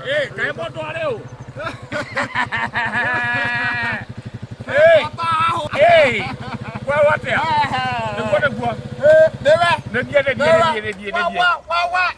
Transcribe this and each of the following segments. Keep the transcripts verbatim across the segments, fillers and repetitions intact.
Eh, kae moto areu. Hey. Hey. Kwa wate ya. Nikuwa nekuwa. Newe. Negie, negie, negie, negie, negie. Wa, wa, wa.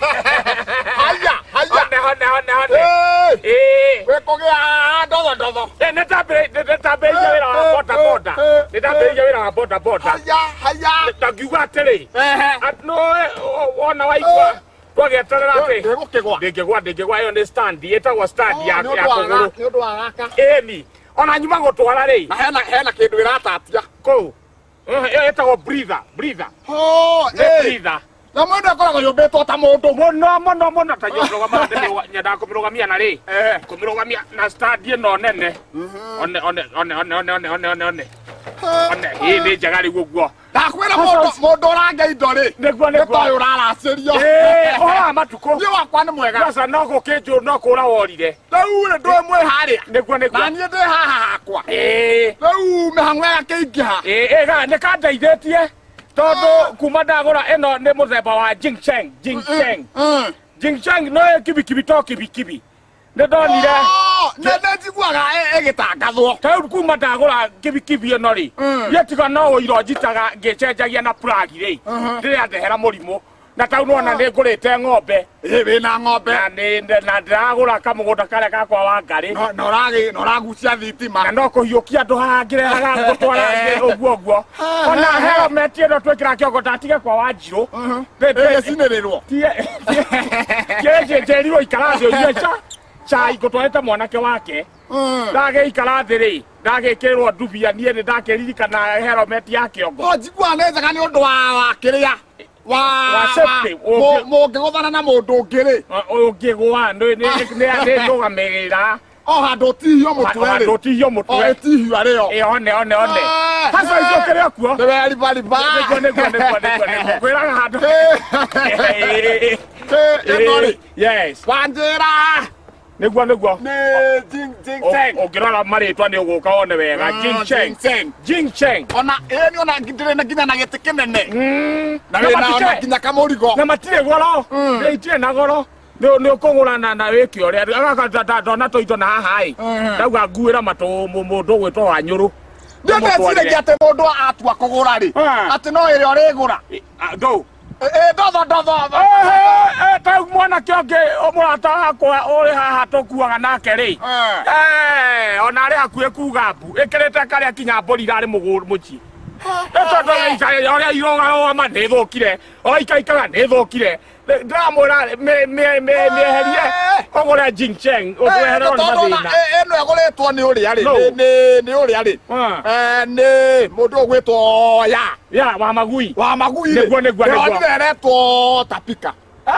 Haya, haya. Hone, hone, hone, hone. Eh. We kogea dodo dodo. Eh, netabe, netabe yawira wa boda boda. Netabe yawira wa boda boda. Haya, haya. Takiuga tere. Eh. Atno ona waigwa. Twageterera ati. Ndegukigwa. Ndegigwa, ndegigwa yo ne stand. Yetagwa stand ya ya kuguru. Ni undu wa gaka. Eni. Ona nyuma gutwara ri. Na hena hena kindu iratatia. Ko. Eh, etagwo breather, breather. Oh, Ne eh. breather. Na mundu akoragwo yumbitwo ta mundu. Muno muno muno ta nyorugamia ndĩrũga nyenda kũmĩrũgamia na rĩ. Eh. Kũmĩrũgamia na stand ĩno nene. One one one one one one one one one. One hii nĩ njega rĩu ũguo. Ndakwĩra mundu mundu ũrange indo rĩ. Nĩguo nĩguo. Nĩtoĩ ũraracĩrio. Eh, ũhoro wa matukũ. Niĩ wakwa nĩ mwega. Sasa no gũkĩnjũ no kũra worire. Rĩu nĩ ndũĩ mwĩ harĩa. Nĩguo Na nĩguo. niĩ ndĩ haha hakwa. Eh. Rĩu mĩhang'o ĩgakĩingĩha. Eh, eh, nĩ kandeithĩtie. Tondũ kuma ndagũra ĩno nĩ mũthemba wa Jingcheng, Jingcheng. Jingcheng no kibikibi to kibikibi. Nĩ ndonire. Nĩ njiguaga ĩgĩtangathwo. Tau kuma ndagũra kibikibi ĩno rĩ. Yetiga no ũiro njitaga ngĩcenjagia na plug rĩ. Ndĩrĩa ndehera mũrimũ. Na tau nona nĩ ngũrĩte ng'ombe. Ĩ wĩna ng'ombe. Na nĩ na ndĩragũra kamũgũnda karĩa gakwa wa ngarĩ. Na ũragĩ na ũragucia thitima. Na no kũhiũkia andũ haha ngĩrehaga ngũtwara ũguo ũguo. Ona helmet ĩno twĩkĩra kĩongo ndatige kwa Wanjirũ. Ĩgĩcinĩrĩrwo. Kĩnjĩrirwo ikara thĩ ũnyue ca. Cai ngũtwarĩte mwanake wake. Ndagĩikara thĩ rĩ. Ndagĩkĩrwo ndubia niĩ nĩ ndakĩririkana helmet ya kĩongo. O njiguaga nĩ njega nĩ ũndũ wa kĩrĩa. Wa mũngĩgũthana na mũndũ ũngĩ rĩ. Ũngĩgũa nĩ rũgamĩrĩra. O handũ ũtihio mũtwe rĩ. Handũ ũtihio mũtwe. O ĩtihio arĩo. Ĩ one one one. Hasa icio kĩrĩa kuo. Nĩ weribariba. Nĩguo nĩguo nĩguo nĩguo. Kwĩraga handũ. Ĩno rĩ. Yes. Wanjĩra. Nĩguo nĩguo. Nĩ Jingcheng. Ũngĩrora marĩtwa nĩ ũgũka one wega. Jingcheng. Jingcheng. Ona ĩ nĩ ona ndĩrĩ na nginya na gĩtĩ kĩnene. Na Na ona nginya kamũrigo. Na matirĩ goro. Nĩ itirĩ na goro. Nĩ ũkũgũra na na wĩke ũrĩa. Agaka ndona tũindo na haha ĩ. Ndauga nguĩra matũ mũndũ ũgwĩtwo Wanyũrũ. Nĩ ndeciria atĩ mũndũ atua kũgũra rĩ. Atĩ no ĩrĩa ũrĩgũra. Go. Ĩ ndotho ndotho. Tau mwanake ũngĩ mũrata wakwa ũrĩ haha tũkuaga nake rĩ. Ona arĩ hakuhĩ kuga mbu ĩkĩrĩte karĩa kinya mbũri irarĩ mũciĩ. Tondũ ũrĩa irũgama nĩ thũkire. O ikaikaga nĩ thũkire. Ndamwĩra mĩeherie ũgũre Jingcheng ũtweherwo nĩ mathĩna. Ĩno ĩgũrĩtwo nĩ ũrĩa rĩ. Nĩ ũrĩa rĩ. Nĩ mũndũ ũgwĩtwo ya. Ya wa magui. Wa magui rĩ. Nĩguo nĩguo nĩguo. Nĩ ũretwo Tapika.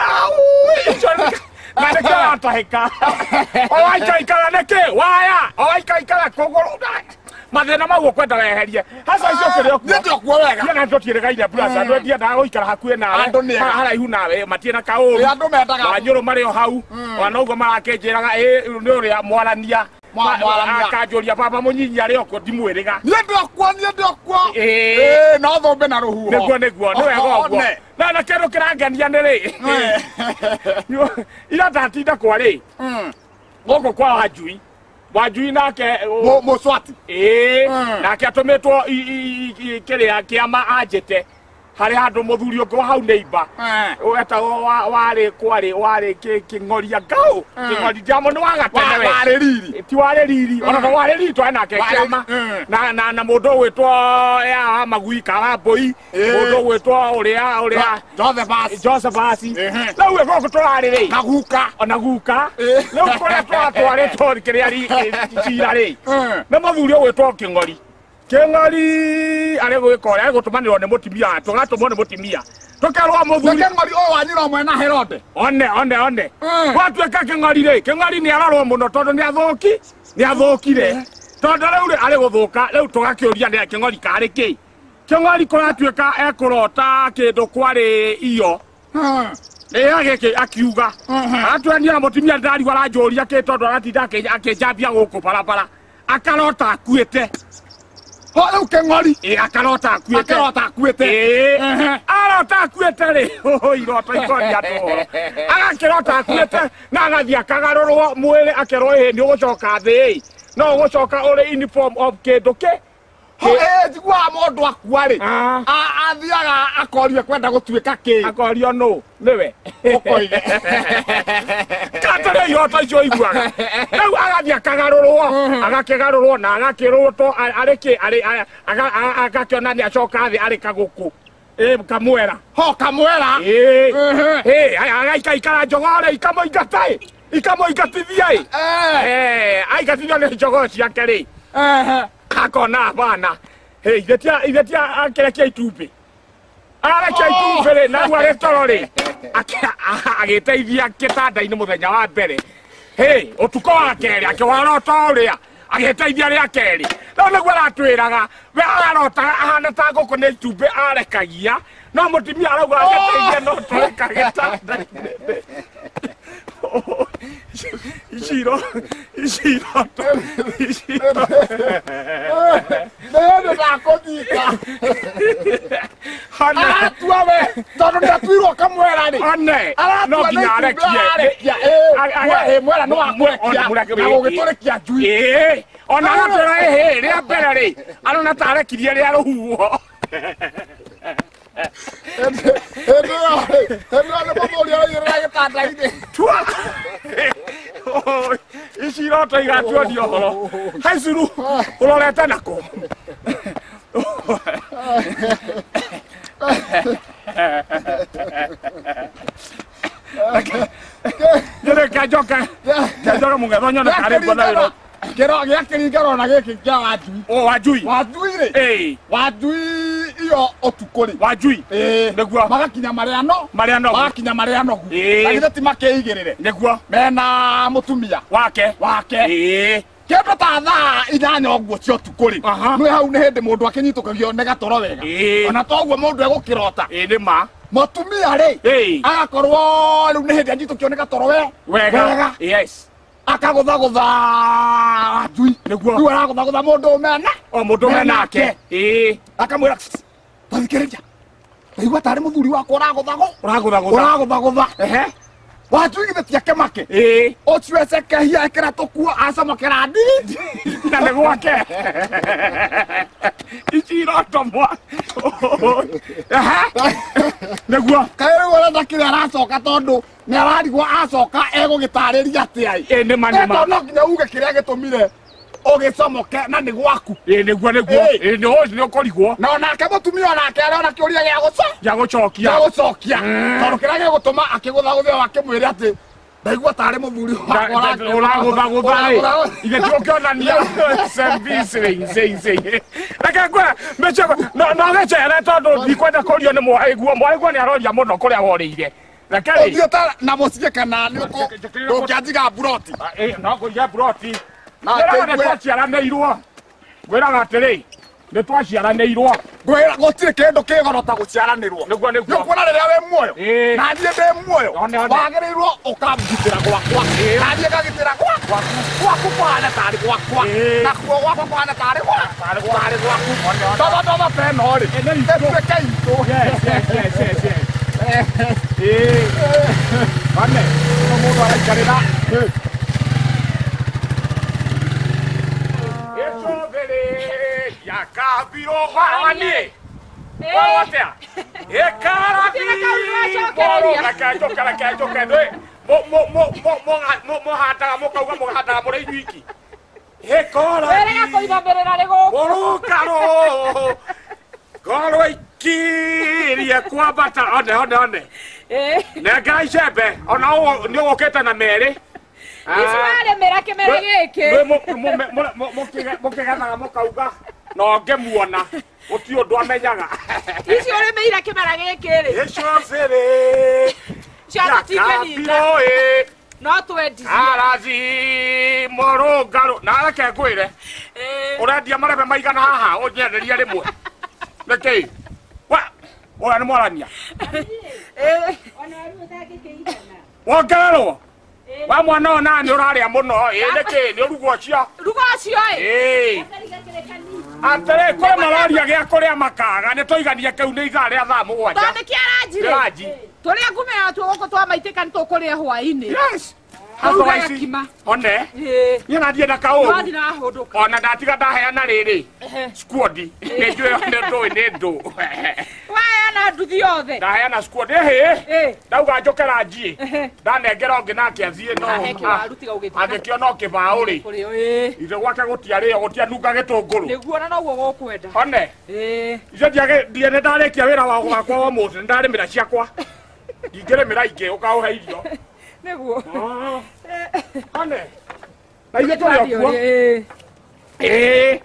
Na nĩ kĩo atahĩka. O waikaikara nĩkĩ waya. O waikaikara kũgũrũ. Mathĩna mau ũkwenda weherie. Hasa icio kĩrĩa kuo. Nĩ ndĩkuo wega. Nĩ tũtiĩrĩgaire buraca. Andũ ndiendaga gũikara hakuhĩ nawe. Haraihu nawe matirĩ na kaũru. Andũ mendaga. Wanyũrũ marĩ o hau. Ona ũguo marakĩnjĩraga ĩ nĩ ũrĩa mwarania. Akanjũria baba mũnyinyi arĩ okuo ndimwĩrĩga. Nĩ ndĩkuo nĩ ndĩkuo. Ĩ no thũmbe na rũhuho. Nĩguo nĩguo nĩ wega ũguo. Na na kĩndũ kĩrangenia nĩ rĩ. Ira ndatinda kwa rĩ. Gũkũ kwa Wanjui. Wanjui nake Mũswati. Ĩ nake atũmĩtwo kĩrĩa kĩama anjĩte harĩ handũ mũthuri ũngĩ wa hau neighbor wetagwo warĩ kwarĩ warĩ kĩng'oria ngao kĩng'ori ndiamo nĩ wagatene we warĩ riri ti warĩ riri ona no warĩ riri twarĩ nake kĩama na na na mũndũ ũgwĩtwo ya magui Karambũi mũndũ ũgwĩtwo ũrĩa ũrĩa Joseph Joseph rĩu we gũkũ tũrarĩ rĩ na guka ona guka rĩu kũrĩa twatwarĩtwo kĩrĩa cira rĩ nĩ mũthuri ũgwĩtwo kĩng'ori Kĩng'ori arĩ gwĩka ũrĩa gũtũmanĩrwo nĩ mũtimia tũgatũmwo nĩ mũtimia tũkerwo mũthuri Kĩng'ori o Wanyũrũ mwena Herode one one one gwatuĩka Kĩng'ori rĩ Kĩng'ori nĩ ararwo mũno tondũ nĩ athũki nĩ athũkire tondũ rĩu arĩ gũthũka rĩu tũgakĩũria nĩ Kĩng'ori karĩ kĩ Kĩng'ori kũratuĩka ekũrota kĩndũ kwarĩ iyo ĩya gĩkĩ akiuga atuania na mũtimia ndarigwo aranjũria kĩ tondũ aratinda akĩnjambia gũkũ barabara akarota akuĩte ho riu keng'ori ĩ akarota akuĩte akarota akuĩte ĩ arota akuĩte rĩ o irota ikoria andũ agakĩrota akuĩte na agathiĩ akagarũrwo mwĩrĩ akerwo ĩ nĩ ũgũcoka thĩ no ũgũcoka ũrĩ in form of kĩndũ kĩ njiguaga mũndũ akua rĩ athiaga akorio kwenda gũtuĩka kĩ akorio nũ nĩwe ũkoige katĩrĩ iroto icio iguaga rĩu agathiĩ akagarũrwo agakĩgarũrwo na agakĩrũtwo arĩ kĩ agakĩona nĩ acoka thĩ arĩ kagũkũ ĩ kamwera ho kamwera ĩ agaikaikara njogore ikamũingata ĩ ikamũingatithia ĩ aingatithio nĩ njogoo ciake rĩ akona bana hey ithetia ithetia akerekia itumbĩ arekia itumbĩ rĩ na rĩu arĩ toro rĩ agĩteithia gĩtanda-inĩ mũthenya wa mbere hey ũtukũ wa kerĩ akĩwarota ũrĩa agĩteithia rĩa kerĩ rĩu nĩguo aratwĩraga we arotaga ahana ta ngũkũ nĩ itumbĩ arekagia no mũtumia arauga agĩteithia no tũreka gĩtanda-inĩ Ishiro, Ishiro, Ishiro. Nene nakotika. Hane. Aratua we. Tondũ ndatuirwo kamwera rĩ. Hane. No nginya arekie. Eh, mwera no akũrekia. Na gũgĩtũrĩkia njui. Eh, ona aratwĩra ĩhĩ rĩa mbere rĩ. Arona ta arekirie rĩa rũhuho. Ishiro to igatuonio horo haicuru urorete nako Jere kajoka kajoka mungethonyo na kare bona wiro kero gĩakĩringana na gĩkĩ kĩa Wanjui. O Wanjui. Wanjui rĩ. Eh. Wanjui iyo ũtukũ rĩ. Wanjui. Eh. Nĩguo. Magakinya marĩa no. Marĩa no. Magakinya marĩa no. Eh. Lakini ti makĩigĩrĩre. Nĩguo. Mena mũtumia. Wake. Wake. Eh. Kĩndũ ta thaa inyanya ũguo cia ũtukũ rĩ. Nĩ hau nĩ hĩndĩ mũndũ akĩnyitũkagio nĩ gatoro wega. Ona toguo mũndũ egũkĩrota. Ĩ nĩ ma. Mũtumia rĩ. Agakorwo rĩu nĩ hĩndĩ anyitũkio nĩ gatoro we. Wega. Yes. Akagũthagũtha Wanjui nĩguo rĩu aragũthagũtha mũndũ mena o mũndũ menake ĩ akamwĩra tathikĩrĩria ndaigua tarĩ mũthuri wakwa ũragũthagũ ũragũthagũtha ũragũthagũtha ehe Wanjui githĩ tiake make ĩ ũcio ecekehia ekĩra tũkuo acamũkĩra ndiri na nĩ gwake Ishiro mwa ehe nĩguo kaĩ rĩu arenda kĩrĩa aracoka tondũ nĩ ararigwo acoka egũgĩtarĩria atĩa ĩ nĩ ma nĩ ma no nginya uge kĩrĩa gĩtũmire ũgĩcomoke na nĩ gwaku ĩ nĩguo nĩguo ĩ nĩ ũcio nĩ ũkũrigwo na onake mũtumia onake arĩona kĩũria gĩa gũcokia gĩa gũcokia gĩa gũcokia tondũ kĩrĩa gĩgũtũma akĩgũthagũthia wakĩmwĩre atĩ ndaigua tarĩ mũthuri ũragũthagũtha ithe ti ũkĩonania reke ngwe mĩcego no gĩcere tondũ ndikwenda kũrio nĩ mwaĩguo mwaĩguo nĩ aroria mũno kũrĩa worĩire reke rĩ ũthiĩte na mũciĩ kana ndũngĩanjiga mburoti no kũiga mburoti ngwĩraga nĩ twaciaranĩirwo ngwĩraga atĩrĩ nĩ twaciaranĩirwo ngwĩra gũtirĩ kĩndũ kĩ goro ta gũciaranĩrwo nĩguo nĩguo nĩkuona rĩrĩa wĩ muoyo na niĩ ndĩ muoyo wagĩrĩirwo ũkambugitĩra gwakwa na niĩ ngagitĩra gwakwa gwaku kũhana tarĩ gwakwa nakuo gwakwa kũhana tarĩ gwaku ndogo ndogo ta ĩno rĩ ĩtuĩke itũ ane mũndũ araikarĩra Yakabiro wani. Wawatea. Ekarabi. Boro kakajo kakajo kadwe. Mo mo mo mo mo mo mo hata mo kauga mo hata mo reiki. Ekora. Berega koiba berera lego. Boro karo. Karo ikiria kwa bata one one one. Eh. Na gaishebe ona ni woketa na mere. Iswale mera ke mere geke. Mo mo mo mo mo kegana mo kauga. No ngemuona uti undu amenyaga ici uri meira kimera giki ri icio ciri cia tikenita no twendi arazi morungaro na reke ngwire urendia marebe maigana haha unyenderia rimwe reke wa oya ni mwarania eh ona ru utagikiitana wongererwo wa mwana ona ni uraria muno ĩ niki ni rugo cia rugo cio ĩ ĩ Atere kwa malaria gya kuria makaga ne toigania kau ni igare atha mugwanja. Tone kiaranjire. Kiaranji. Tore ngumera tu goko twa maitika nto kuria hwaini. Yes. Hau ga kima. One. Eh. Ni na ndienda ka o. Wathi na hondoka. Ona ndatiga ndaheana riri. Squad. Ni njue ne ndo ni ndo. Waya na nduthi yothe. Ndaheana squad ehe. Eh. Ndauga njokera njie. Ndanengera onge nake athie no. Agekio no kibao ri. Ire gwake gutiari o gutianunga gitunguru. Niguo na noguo gokwenda. One. Eh. Ice ndiage ndiene ndarikia wira wa gukwa wa muthi ndarimira ciakwa. Ingiremira ingi ukauhe irio. Niguo. One. Na iwe tuli okuo. Eh.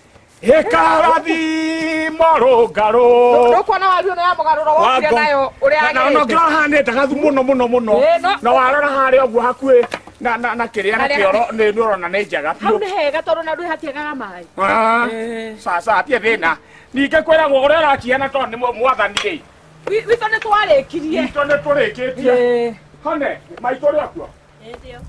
Hekarathi morogaro. Ndukwana wario na mugaruro wokire nayo uria agire. Na no ngahane tagathu muno muno muno. Na warora hari oguo hakui na na na kiria na kioro ni ndurona ni njega. Hau ni hega tondu na ndui hatiagaga mai. Ah. Sasa atie thina. Ninge kwiragwo uria rakiana tondu ni mwathani ri. Wito ni twarikirie. Wito ni turikitie. Hone, maito ri akuo. Ndio.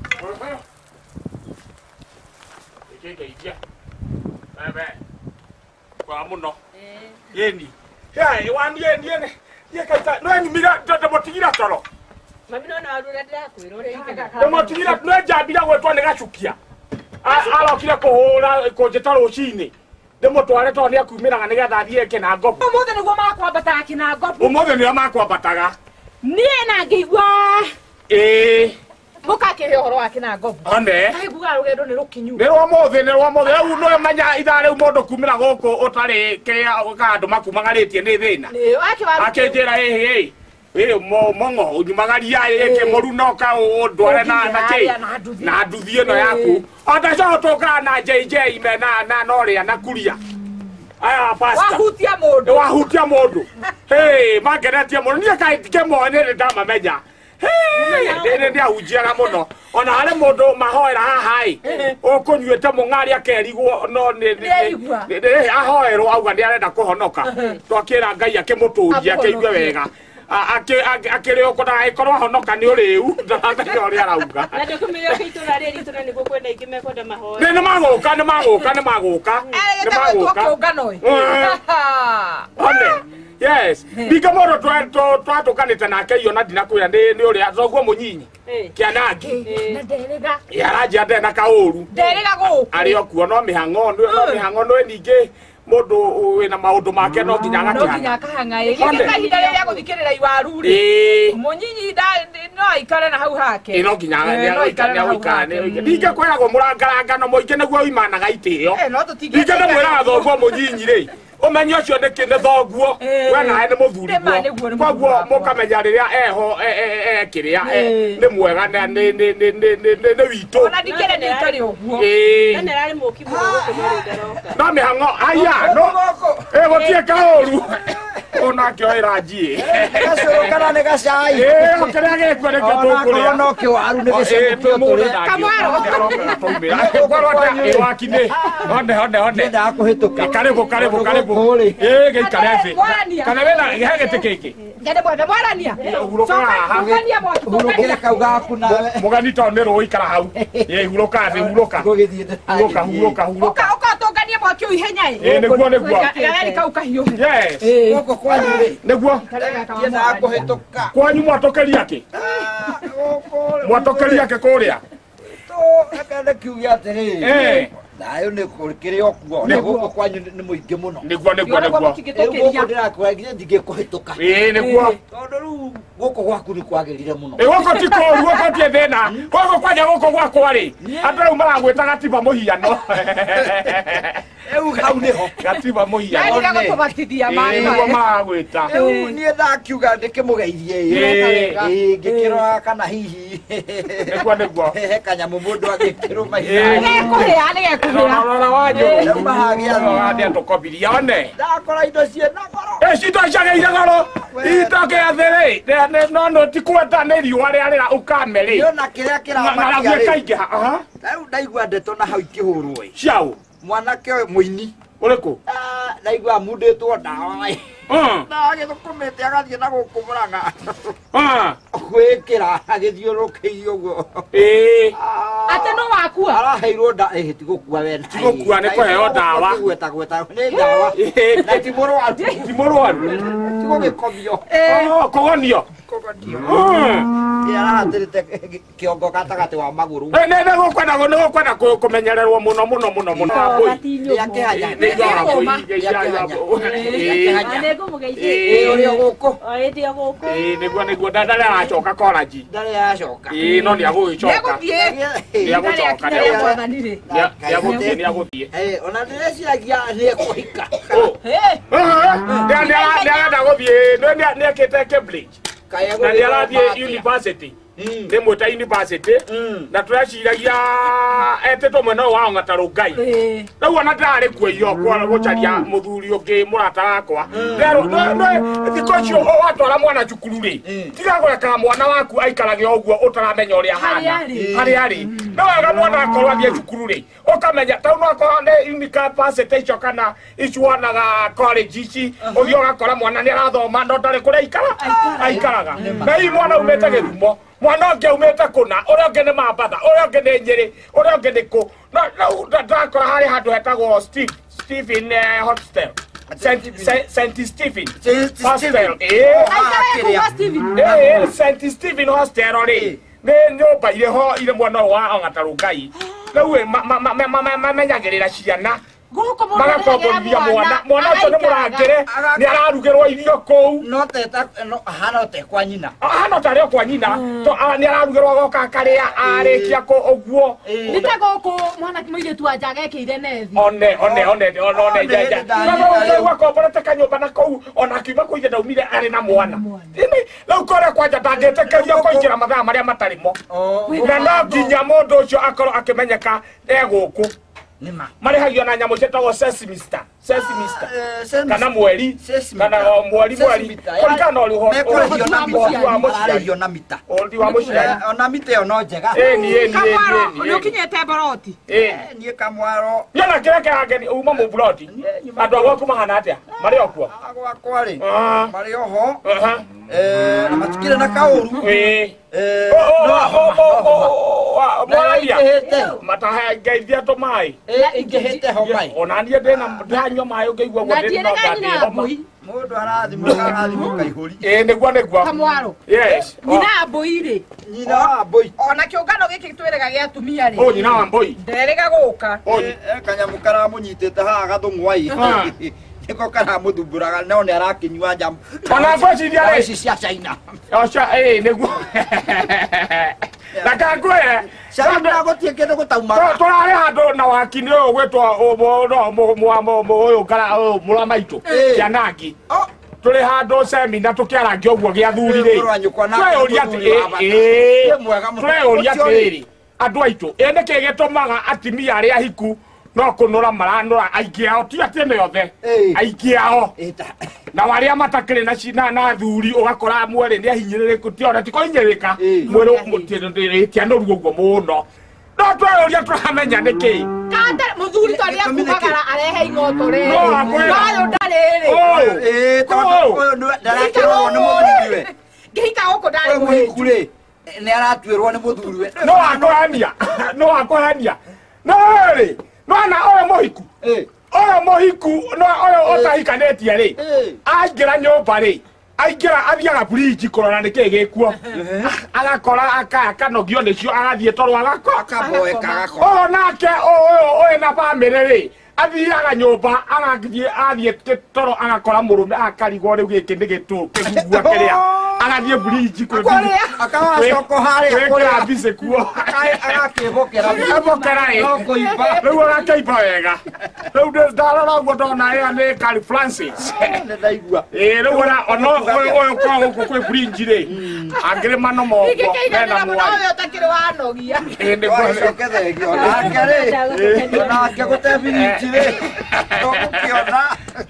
Ikeke ikia. Bebe. Kwa muno. Eh. Yeni. Hey, wani yeni yeni. Ye kaita, no ni mira ndo motigira toro. Mami no na arura ndakwira uri ikega. Ndo motigira no jambira gwetwa ni gacukia. Ala kile kuhura kujeta rucini. Ndemo tware to ni akumiraga ni getha thie kina ngopo. Umuthe niguo makwambataga kina ngopo. Umuthe ni makwambataga. Nie na ngigwa. Eh. Mukake horo wa kina ngopo. One. Ai buga rugendo ni rukinyu. Ni rwa muthe ni rwa muthe u no manya ithare u mundu kumira guku utari kiria ukandu makumagaritie ni thina. Ni wake wa. Akenjera eh eh. Eh mo mongo unyumagaria yeke moru noka ndware na na ki. Na nduthie no yaku. Ota so toka na J J me na na noria na kuria. Aya pasta. Wahutia mundu. Wahutia mundu. Hey, mageretie mundu ni kai tike mo ne ndama meja. Hey, ndene ndia ujiaga muno. Ona hare mundu mahoera haha i. Ukunyuite mung'ari akerigwo no ni ni ahoerwo auga ndi arenda kuhonoka. Twakira Ngai akimuturia akeigue wega. Ake akiri okona ikorwa honoka ni uriu ndathaka uri arauga. Na ndukumiyo kiitura riri tuna niguo kwenda ingime kwenda mahoya. Ni ni maguka ni maguka ni maguka. Ni maguka. One. Yes. Bika moro twa twa tukanite nake iyo na dinakwira ndi ni uri azoguo munyinyi. Kianagi. Na nderega. Yaraja ndena kauru. Nderega guku. Ari okuo no mihango no mihango no ninge mundu wina maundu make no nginya agakihanga. No nginya akahanga iri. Nginya kahinda riria guthikirira iwaru ri. Munyinyi da no ikare na hau hake. Ino nginya no ikare na hau ikane. Ninge kwiragwo murangaranga no moike niguo imanaga itio. Eh no tutige. Ninge no mwira thoguo munyinyi ri. Umenye ucio ni kinde thoguo. We na ni muthuri guo. Koguo mukamenya riria eho e kiria ni mwega ni ni ni ni ni witu. Ona dikere ni kari uguo. Nene rari muki muno guku no ndaroka. No mihango aya no. Eh gotie kaoru. Ona kyo iraji. Kasoro kana ne gacai. Eh okeria gekwe ne kyo no kyo aru ne gacai tore. Kamwaro. Kwarota iwakine. Honde honde honde. Nda kuhituka. Karibu karibu karibu. Eh geikare kana wena gihagete kiki. Ngende bwana mwarania. Ngania mwa. Urukire kauga kuna. Mugani to ne ro ikara hau. Ye huroka ze huroka. Huroka huroka huroka. Oka oka tongania mwa kyo ihenya i. Eh neguo neguo. Gari kauka hiyo. Yes. Goko kwanyu ri. Neguo. Yenda kuhituka. Kwanyu mwatokeria ki? Mwatokeria ke kuria. To akanda kiuya atiri. Eh. Nayo ni kurikire okuo. Ne goko kwanyu ni muingi muno. Neguo neguo neguo. Goko ndirakwa nginya ndige kuhituka. Eh neguo. Tondu riu goko gwaku ni kwagirire muno. Eh goko ti koru goko ti thina. Goko kwanya goko gwakwa ri. Andũ maragwĩta gatiba mũhiano. Eu hau niho. Gatiba mũhiano. Nani gakubatithia mama. Eh nĩguo maragwĩta. Eu nie ndakiuga ndikimugeithie. Eh ngikirwa kana hihi. Nĩguo nĩguo. He kanyamu mundu agikirwo maitha. Nĩgekuhĩa nĩgekuhĩa. Rora wanjũ. Eu mahagia. Wande tukobiria one. Ndakora indo ciena goro. Eh cito ciageire goro. Itoke athiri. No no tikweta nĩ riũa rĩarĩra ukameri. Yona kiria kiramakia. Na gwĩka ingĩ. Aha. Rĩu ndaigua ndeto na hau ikĩhũrwo ĩ. Ciao. Mwanake ũyũ mũini. Ũrĩkũ? Ah, ndaigua mundĩtwo ndawa ĩ. Ah. Na agĩthũkũmĩte agathiĩ na gũkũ Mũrang'a. Ah. kwikira agithiurukirio guo eh ate no wakua araheirwo nda eh tigukua we tigukua ne kweheo ndawa gweta gweta ne ndawa na timurwa timurwa tigugikobio oh kogonio ya atirite kiongo gatagati wa maguru ne ne gukwenda go ne gukwenda kumenyererwo muno muno muno muno boy yake hanya ne ya boy ya ya Anego mugeithie. eh uri guku Oi ndio guku. eh niguo niguo ndare acoka college ndare yacoka eh no ni agũgĩcoka Nĩegũthiĩ. ni agũcoka Nĩ agũthiĩ. ni agũthiĩ ni agũthiĩ eh ona ndĩreciagia nĩ kũhika nĩ arenda gũthiĩ nĩ ekĩte Cambridge na nĩ arathiĩ university rĩmwe ta university na tũreciragia etĩtwo mwena wa Ong'ata Ngai rĩu ona ndarĩ kuo iyokwa gũcaria mũthuri ũngĩ mũrata wakwa thikũ icio watwara mwana cukuru rĩ tiga gweka mwana waku aikarage ũguo ũtaramenya ũrĩa hana harĩa arĩ no wega mwana akorwo athiĩ cukuru rĩ ũkamenya tau no akorwo nĩ university icio kana icuanaga college ici ũthiĩ ũgakora mwana nĩ arathoma no ndarĩ kũrĩa aikara aikaraga na hii mwana umĩte Gĩthumo mwana ũngĩ umĩte kũna ũrĩa ũngĩ nĩ Mambatha ũrĩa ũngĩ nĩ Nyĩrĩ ũrĩa ũngĩ nĩ kũ ndakora harĩ handũ hetagwo Stephen Hostel Saint Stephen Hostel eh Saint Stephen Hostel rĩ nĩ nyũmba irĩ ho irĩ mwena wa Ong'ata Ngai rĩu mamenyagĩrĩra ciana magakomborithia mwana mwana ũcio nĩ mũrangĩre nĩ ararugĩrwo irio kũu no teta hana te kwa nyina hana tarĩ kwa nyina to nĩ ararugĩrwo goka karĩa arĩkia ũguo nĩ ta gũkũ mwana mũirĩtu wa nja gekĩire nethi one one one one njaja na wakomborete kanyũmba na kũu ona akiuma kũithe ndaumire arĩ na mwana rĩu kũrĩa kwanja ndangĩtĩkĩrio kũingĩra mathaa marĩa matarĩ mo na no nginya mũndũ ũcio akorwo akĩmenyeka egũkũ nima marihagio na nyamũ cietagwo Sesame Star Sesame Star kana mweri kana mweri mweri kũringana ũrĩ ũhoro na mita ũrĩ wa mũciari ona mita ĩyo no njega ĩ niĩ niĩ nĩ ũkinyĩte Mboroti ĩ niĩ Kamwaro nyona kĩrĩa kĩrangeni uma Mboroti andũ a gwaku mahana atĩa marĩ o kuo gwakwa rĩ marĩ oho na matikĩrĩ na kaũru ĩ mwaria matahengeithia tũmaĩ ingĩhĩte homai ona niĩ ndanyua maĩ ũngĩigua guo ndĩ homa mũndũ arathimũka arathimũka ihũri ĩ nĩguo nĩguo Kamwaro yes nyina Mbũi rĩ nyina wa Mbũi ona kĩũngano gĩkĩ twĩrĩga gĩa atumia rĩ o nyina wa Mbũi nderĩga gũka kanyamũ karamũnyitĩte haha gathũng'wai nĩko karamũthumbũraga no nĩ arakĩnyua njamu ona ngwĩciria rĩ ici cia China oca ĩ nĩguo na kangwĩre China gũtirĩ kĩndũ gũtaumaga tũrarĩ handũ na waki-inĩ ũyũ gwĩtwo ũyũ ngara mũra maitũ Kĩanangi tũrĩ handũ semina tũkĩarangia ũguo gĩa athuri rĩ tweyũria tweyũria atĩrĩrĩ andũ aitũ ĩ nĩkĩ gĩtũmaga atimia arĩa ahiku no kũnũra maranũra aingĩ ao ti atĩ nĩ othe aingĩ ao na warĩa matakĩrĩ na cina na thuri ũgakora mwere nĩ ahinyĩrĩrĩku ti ona ti kũhinyĩrĩka mwĩrĩ mũtianũru ũguo mũno no tweyũria tũramenya nĩkĩ mũthuri tondũ akumagara arehe ing'oto rĩrĩ no ũyũ ndarĩ ĩ tondũ ndarakĩrwo nĩ mũthuriwe ngĩhika gũkũ ndarĩ mũhiku rĩ nĩ aratuĩrwo nĩ mũthuriwe no akũhania no akũhania no rĩ mwana ũyũ mũhiku ũyũ mũhiku no ũyũ ũtahikanĩtie rĩ aingĩra nyũmba rĩ aingĩra athiaga bridge kũrora nĩkĩ gĩkuo agakora akanogio nĩcio agathiĩ toro agakoa ũyũ nake ũyũ na bamĩrĩ rĩ athiaga nyũmba agathiĩ toro agakora mũrũme akarigwo rĩu gĩkĩ nĩ kĩgugua kĩrĩa agathiĩ bridge kwĩkĩra mbice kuo agakĩbokera rĩu agakĩimba wega rĩu ndarora ũguo ndona ĩyo nĩ Carl Francis rĩu ona ũyũ kwa gũkũ kwĩ bridge rĩ angĩrĩ mano moguo mena mwari ũtakĩrĩ wanogia onake gũtebiriji rĩ tũgũkĩona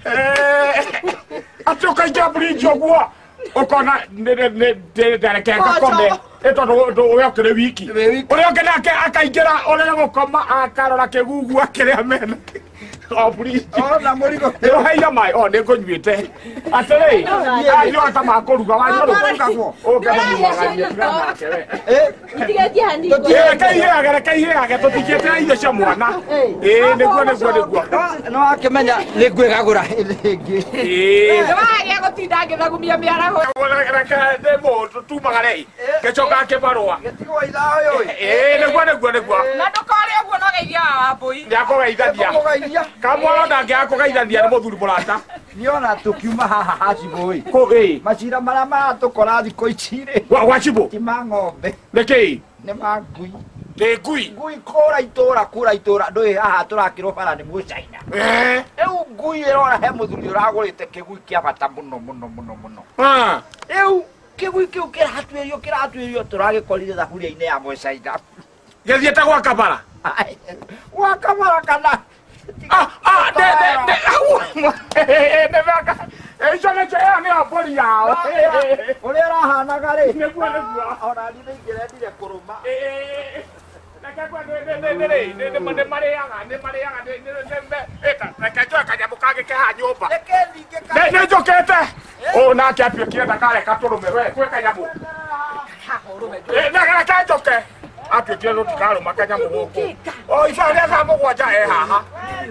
atĩ ũkaingĩra bridge ũguo ũkona ndareke ngakome ĩtondũ ũrĩa ũkĩrĩ wiki ũrĩa ũngĩ nake akaingĩra ũrĩa gũkoma akarora kĩgugua kĩrĩa mena Oh, please. Oh, na murigo. Yo haya mai oh ne ko nyite. Atele. Ya yo ta ma ko ruga wa yo ruga. O ka mu wa ga ni na kere. Eh, Itigeti hani ko. Eh kai he aga kai he aga to tikete ai cia mwana. Eh ne ko ne ko ne ko. no akimenya ni ngwigagura ingi. Eh. Ndwage gutinda ngithagumia miaraho. Wala ka de mo tu magare. Ke choka ke barua. Getigo ila yo. Eh ne ko ne ko ne ko. Na ndukore uguo no geithia wambui. Ya ko gaithathia. Kamwana ndangä akå gaithathia nä må thuri må rata niona tukiuma haha hacibå kå macira marĩa maratũkora thikũ ici rĩ gwacibå ti ma ng'ombe nä kä nĩ ma ngui nä ngui ngui kũra itũra kũra itũra ndũĩ haha tũrakĩrwo bara nĩ mũcaina rĩu ngui ĩrona he mũthuri ũragũrĩte kĩgui kĩa bata mũno mũno mũno mũno rĩu kĩgui kĩu kĩratuĩrio kĩratuĩrio tũragĩkorire thaburia-inĩ ya mũcaina gĩthiĩte gwaka bara gwaka bara kana Ah, ah, de, de, de, au! Ne vaka. Eh, jana chaya ni apori yao. Ũrĩa ũrahanaga rĩ. Nĩguo nĩguo. Ona niĩ nĩingĩrendire kũrũma. Eh, reke kwa ne ne ne ne ne ne ne mariaga, ne mariaga, ne ne ne eta, reke joa kanyamũ kangĩ ke ha nyũmba. Reke ningĩ ka. Ne ne njũkĩte. O nake apio kĩenda kareka tũrũme we, kwĩ kanyamũ. Eh, na reke njũke. Apio kĩenda tũkarũma kanyamũ gũkũ. O ica rĩa thaa mũgwanja e haha.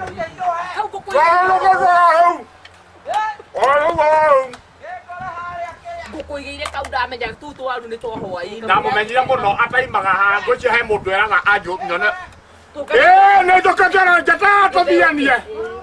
Ngũkũigĩire kau ndamenya tu twaru nĩ twa hwaĩ-inĩ. Ndamumenyire mũno ataimaga haha ngũcio he mũndũ eraga anjũ nyone. Ĩĩ nĩ njũkĩte njata tũthianie.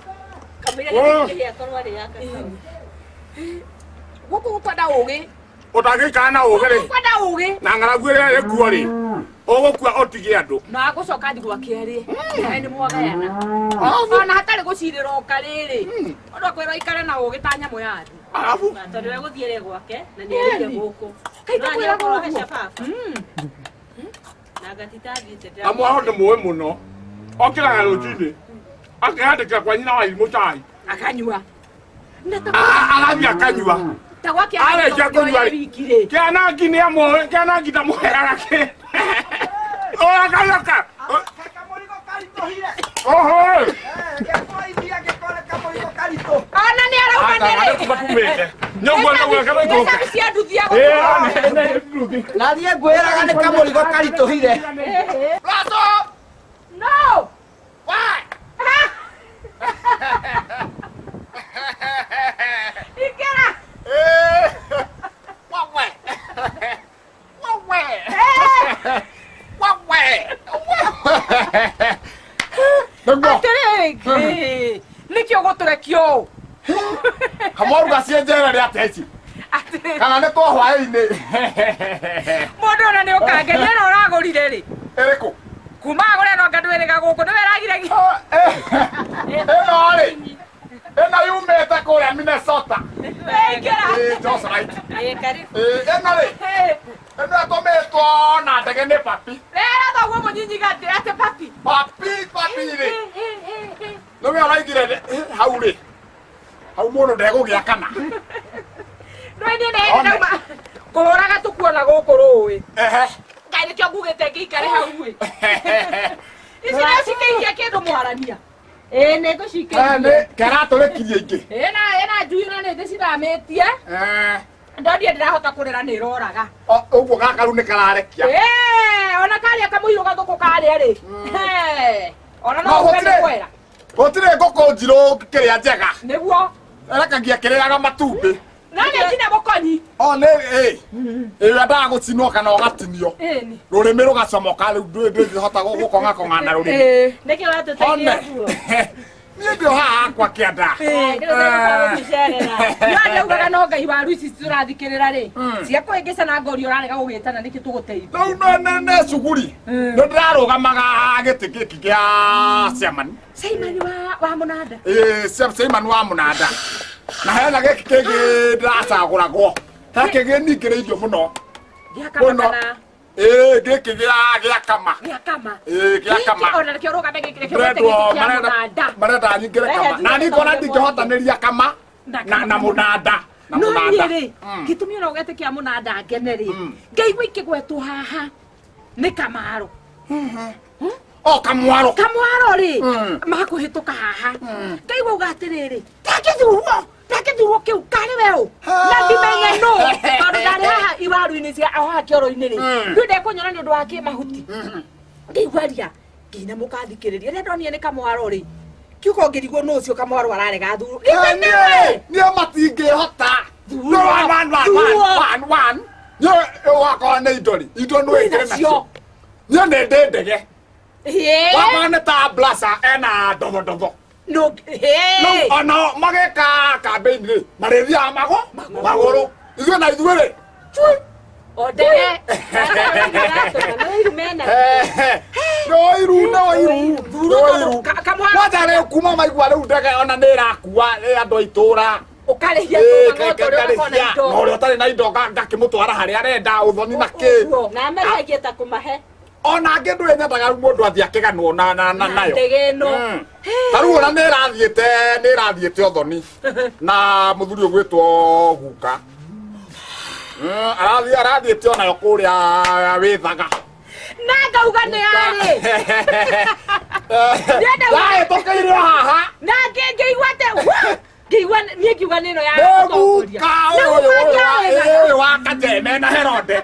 Gũkũ gũkwenda ũgĩ. Ũtangĩikara na ũgĩ rĩ. Ũkwenda ũgĩ. Na ng'aragu ĩrĩa ĩkuo rĩ. Ũgũkua ũtige andũ. Na agũcoka thi gwa kerĩ. Nawe nĩ mwagayana. Ona hatarĩ gũcirĩra o karĩrĩ. Mũndũ akwĩrwo aikare na ũgĩ ta nyamũ ya thĩ. Arabu. Tondũ egũthiĩre gwake na nĩ arĩkia gũkũ. Kaita kwĩra gũkũ. gũkũ. Na gatitambĩte. Amwaho nĩ mũĩ mũno. Okĩraga rũcinĩ. Akĩhandĩka kwa nyina wa irimũ cai. Akanyua. Agathiĩ akanyua. Ta gwake Arĩkia kũnyua rĩ. Kĩanangi nĩ amũĩ, kĩanangi ndamũheaga kĩ. Oya kayoka. Kamũrigo karitũhire. Oho. Gekũithia gĩkore kamũrigo karitũ. Ona nĩ arauga nĩrĩ. Batumĩte. Nyũguo nyũguo kama ikũrũka. Mbeca cia nduthi ya Ĩĩ, gũtwara. nĩ nduthi. Na niĩ ngwĩraga nĩ kamũrigo karitũhire. Rato. No. Why? Ikera. Eh. Wawe. Wawe. Wawe. Nĩguo. Atĩrĩ. Nĩkĩo gũtũrekio. Kamwaru gacienjere rĩ ateci. Atĩrĩ. Kana nĩ twa hwaĩ-inĩ. Mũndũ ona nĩ ũkangenia na ũragũrire rĩ. Ĩrĩkũ? Kuma agũre no ngandwĩrĩga gũkũ nĩwe eragire gi. Ĩno rĩ. Ĩno yumĩte kũrĩa Minnesota. Ikera. Ĩĩ, just right. Ĩĩ karibu. Ĩĩ, ĩno rĩ. Ĩno ĩtũmĩtwo na ndege nĩ papi. Rera thoguo mũnyinyi gatĩ atĩ papi. Papi, papi rĩ. Nĩwe ũraigire hau rĩ. Hau mũndũ ndegũgĩa kana. Ndwĩnie nĩ ndauma. Kũhũraga tũkuona gũkũ rũĩ. Ehe. Ngai nĩkĩo ngugĩte ngĩikare hau ĩ. Ici nĩ cikĩikia kĩndũ mwarania. Ĩĩ nĩ ngũcikĩria. Kĩratũrĩkirie ingĩ. Ĩna ĩna njui na nĩ ndĩcithamĩtie. Ndondia ndĩrahota kũrĩra nĩ ĩroraga. Ũguo gaka rĩu nĩ kararekia. Ĩĩ, ona karĩa kamũirũ gathũkũ karĩa rĩ. Ona no ũge nĩ kwera. Gũtirĩ ngũkũ njirũ kĩrĩa njega. Nĩguo. Ĩrekagia kĩrĩaga matumbĩ. Na nĩ nginya mũkonyi. O nĩ ĩ. Ĩwendaga gũcinwo kana ũgatinio. Ĩni. Rũrĩmĩ rũgacomoka rĩu ndũngĩhota gũkong'akong'a na rũrĩmĩ. Ĩĩ. Nĩkĩo watũteithia guo. Niĩ ndĩ o haha akwa kĩanda. Ĩĩ ndĩgũthiĩ gũgũcerera. Nĩ ndaugaga no Ngai waru ici tũrathikĩrĩra rĩ. Ciakũhĩngĩca na ngori ũrarega gũgĩtana nĩkĩ tũgũteithia. Rĩu nĩ nĩ cuguri. Nĩ ndĩrarũgamaga gĩtĩ gĩkĩ gĩa Chairman. Chairman wa wa mũnanda. Ĩĩ, Chairman wa mũnanda. Na hena gĩkĩ kĩngĩ ndĩracagũragwo. He kĩgĩni kĩrĩirio mũno. Gĩakamana. Ĩĩ, gĩkĩ gĩa gĩa kama. Gĩa kama. Ĩĩ, gĩa kama. Ona nĩkĩo rũgame gĩkĩ kĩrĩa kĩa mũnanda. Marenda nyingĩre kama. Na niĩ ngona ndingĩhotanĩria kama na na mũnanda. No niĩ rĩ, gĩtũmi ona ũgetĩkia mũnanda ngene rĩ. Ngaigua ikĩgwetwo haha. Nĩ Kamaro. O kamwaro. Kamwaro ri. Makuhituka haha. Ngaigua ugatiriri. Takithurwo. Takithurwo kiu kari weo. Na ndimenye no. Tondu ndari haha iwaru-ini cia haha kioro-ini ri. Ndinde kunyona ni undu wa kimahuti. Ngaigwaria. Ngina mukathikiriria. Ria ndonire ni kamwaro ri. Kiuko ngirigwo no ucio kamwaro ararega thuru. Niwe. Ni matingihota. No one one one one one. Yo wakwa ni idori. Ido no ikire nacio. Nyo nende ndege. He. Wakwa ni ta blasa ena dogo dogo. No, he. No, ono mageka campaign marethia mago magoro. Ithuĩ na ithuĩ Chui. O ndege. No iru no iru. No iru. Kwanza leo kuma maigua rĩu ndege ona nĩ ĩrakua andũ aitura. Ukarehia no uri utari na indo ngakimutwara haria arenda uthoni na ki na meragia ta kumahe ona ngi ndure nyendaga mundu athie akiganwo na na nayo ndege no taru ona ni rathiete ni rathiete uthoni na muthuri ugwitwo guka arathi arathiete ona yo kuria withaga na ngauga ni ari Dai tokeire haha na ngeigua te Kiwa ni kiwa nino ya kutokuria. Na uyu wa Kateme na Herode.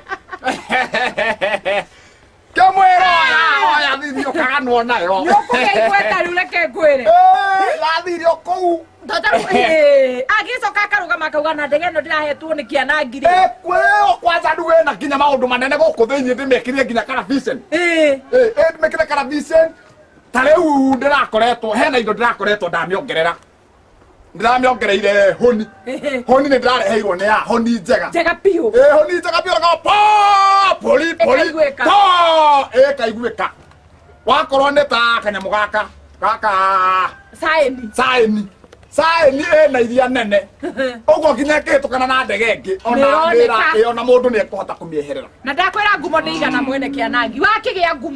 Kamwero ya video kaganwo nayo. Yoko keigweta ruleke kwere. Eh, la video kou. Tota eh agiso kakaruga makauga na ndege no ndirahetwo ni kiana ngiri. Eh kweo kwanza nduwe na kinya maundu manene guku thini ndimekirie nginya Karavision. Eh eh eh ndimekire Karavision. Tareu ndirakoretwo hena indo ndirakoretwo ndamiongerera. Ndiramiongereire honi. Honi ni ndirareheirwo ni ya honi njega. Njega piu. Eh honi njega piu ga po poli poli. Po eh kaiguika. Wakorwo ni ta kanyamu gaka. Gaka saini. Saini. Saini eh na iria nene. Ugo kinya kitukana na ndege ngi. Ona ndira eh ona mundu ni ekuhota kumieherera. Na ndakwira ngumo ndigana mwene kianangi. Wakigia ngumo.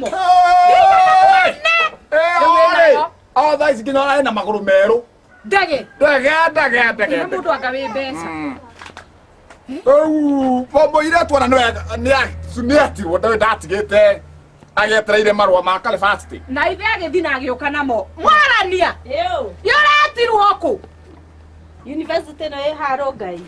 Eh oh thaici kinya ona ena maguru meru. Ndege. Ndege ndege ndege. Ni mundu akawe mbeca. Oh, bobo ira twana no ni ni atirwo ndawe ndatigite agetereire marwa ma Kalifasti. Na ithe agithi na agiuka namo. Mwarania. Yo. Yoratirwo ku. University no e haro ngai.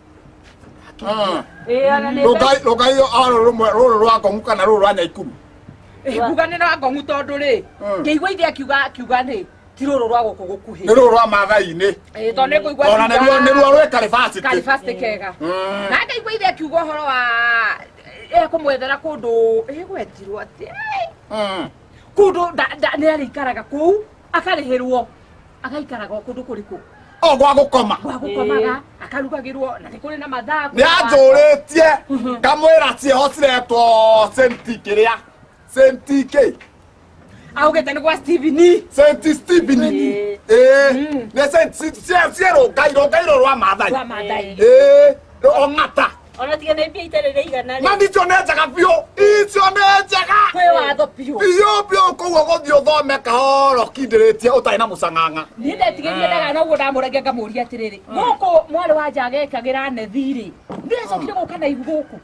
Ah. Eh ana ne. Lokai lokai aro rumwe ruru rwa konguka na ruru rwa Nyaikuru. Kuga ni na ngongu tondu ri. Ngeigua ithe akiuga akiuga ni tiruru rwa guku gukuhi. Ni ruru rwa mathai-ini. Eh tondu kuigua. Ona ni ruo ni ruo rwe Kalifasti. Kalifasti kega. Na ngeigua ithe akiuga horo wa eh kumwethera kundu eh gwetirwo ati. Mm. Kundu ni ari ikaraga ku akarihirwo akaikaraga kundu kuriku. O gwa gukoma. Gwa gukomaga akarugagirwo na ni kuri na mathaa. Ni anjuritie kamwira tie hociretwo senti kiria. Senti ke. Augete ni kwa Steveni. Senti Steveni. Eh. Ne senti siero gairo gairo rwa mathai. Rwa mathai. Eh. O ngata. Ona tiga ne pia itere igana. Na ndicho ne njaga bio. Icio ne njaga. Kwe watho piu. Bio bio kuwa gothio thome kahoro kindiritie utai na musanganga. Ni ndetigerie ndaga no guo ndamurage ngamuria atiriri. Guku mwari wa njaga ekagira nethiri. Ndicokire guka na ibu guku.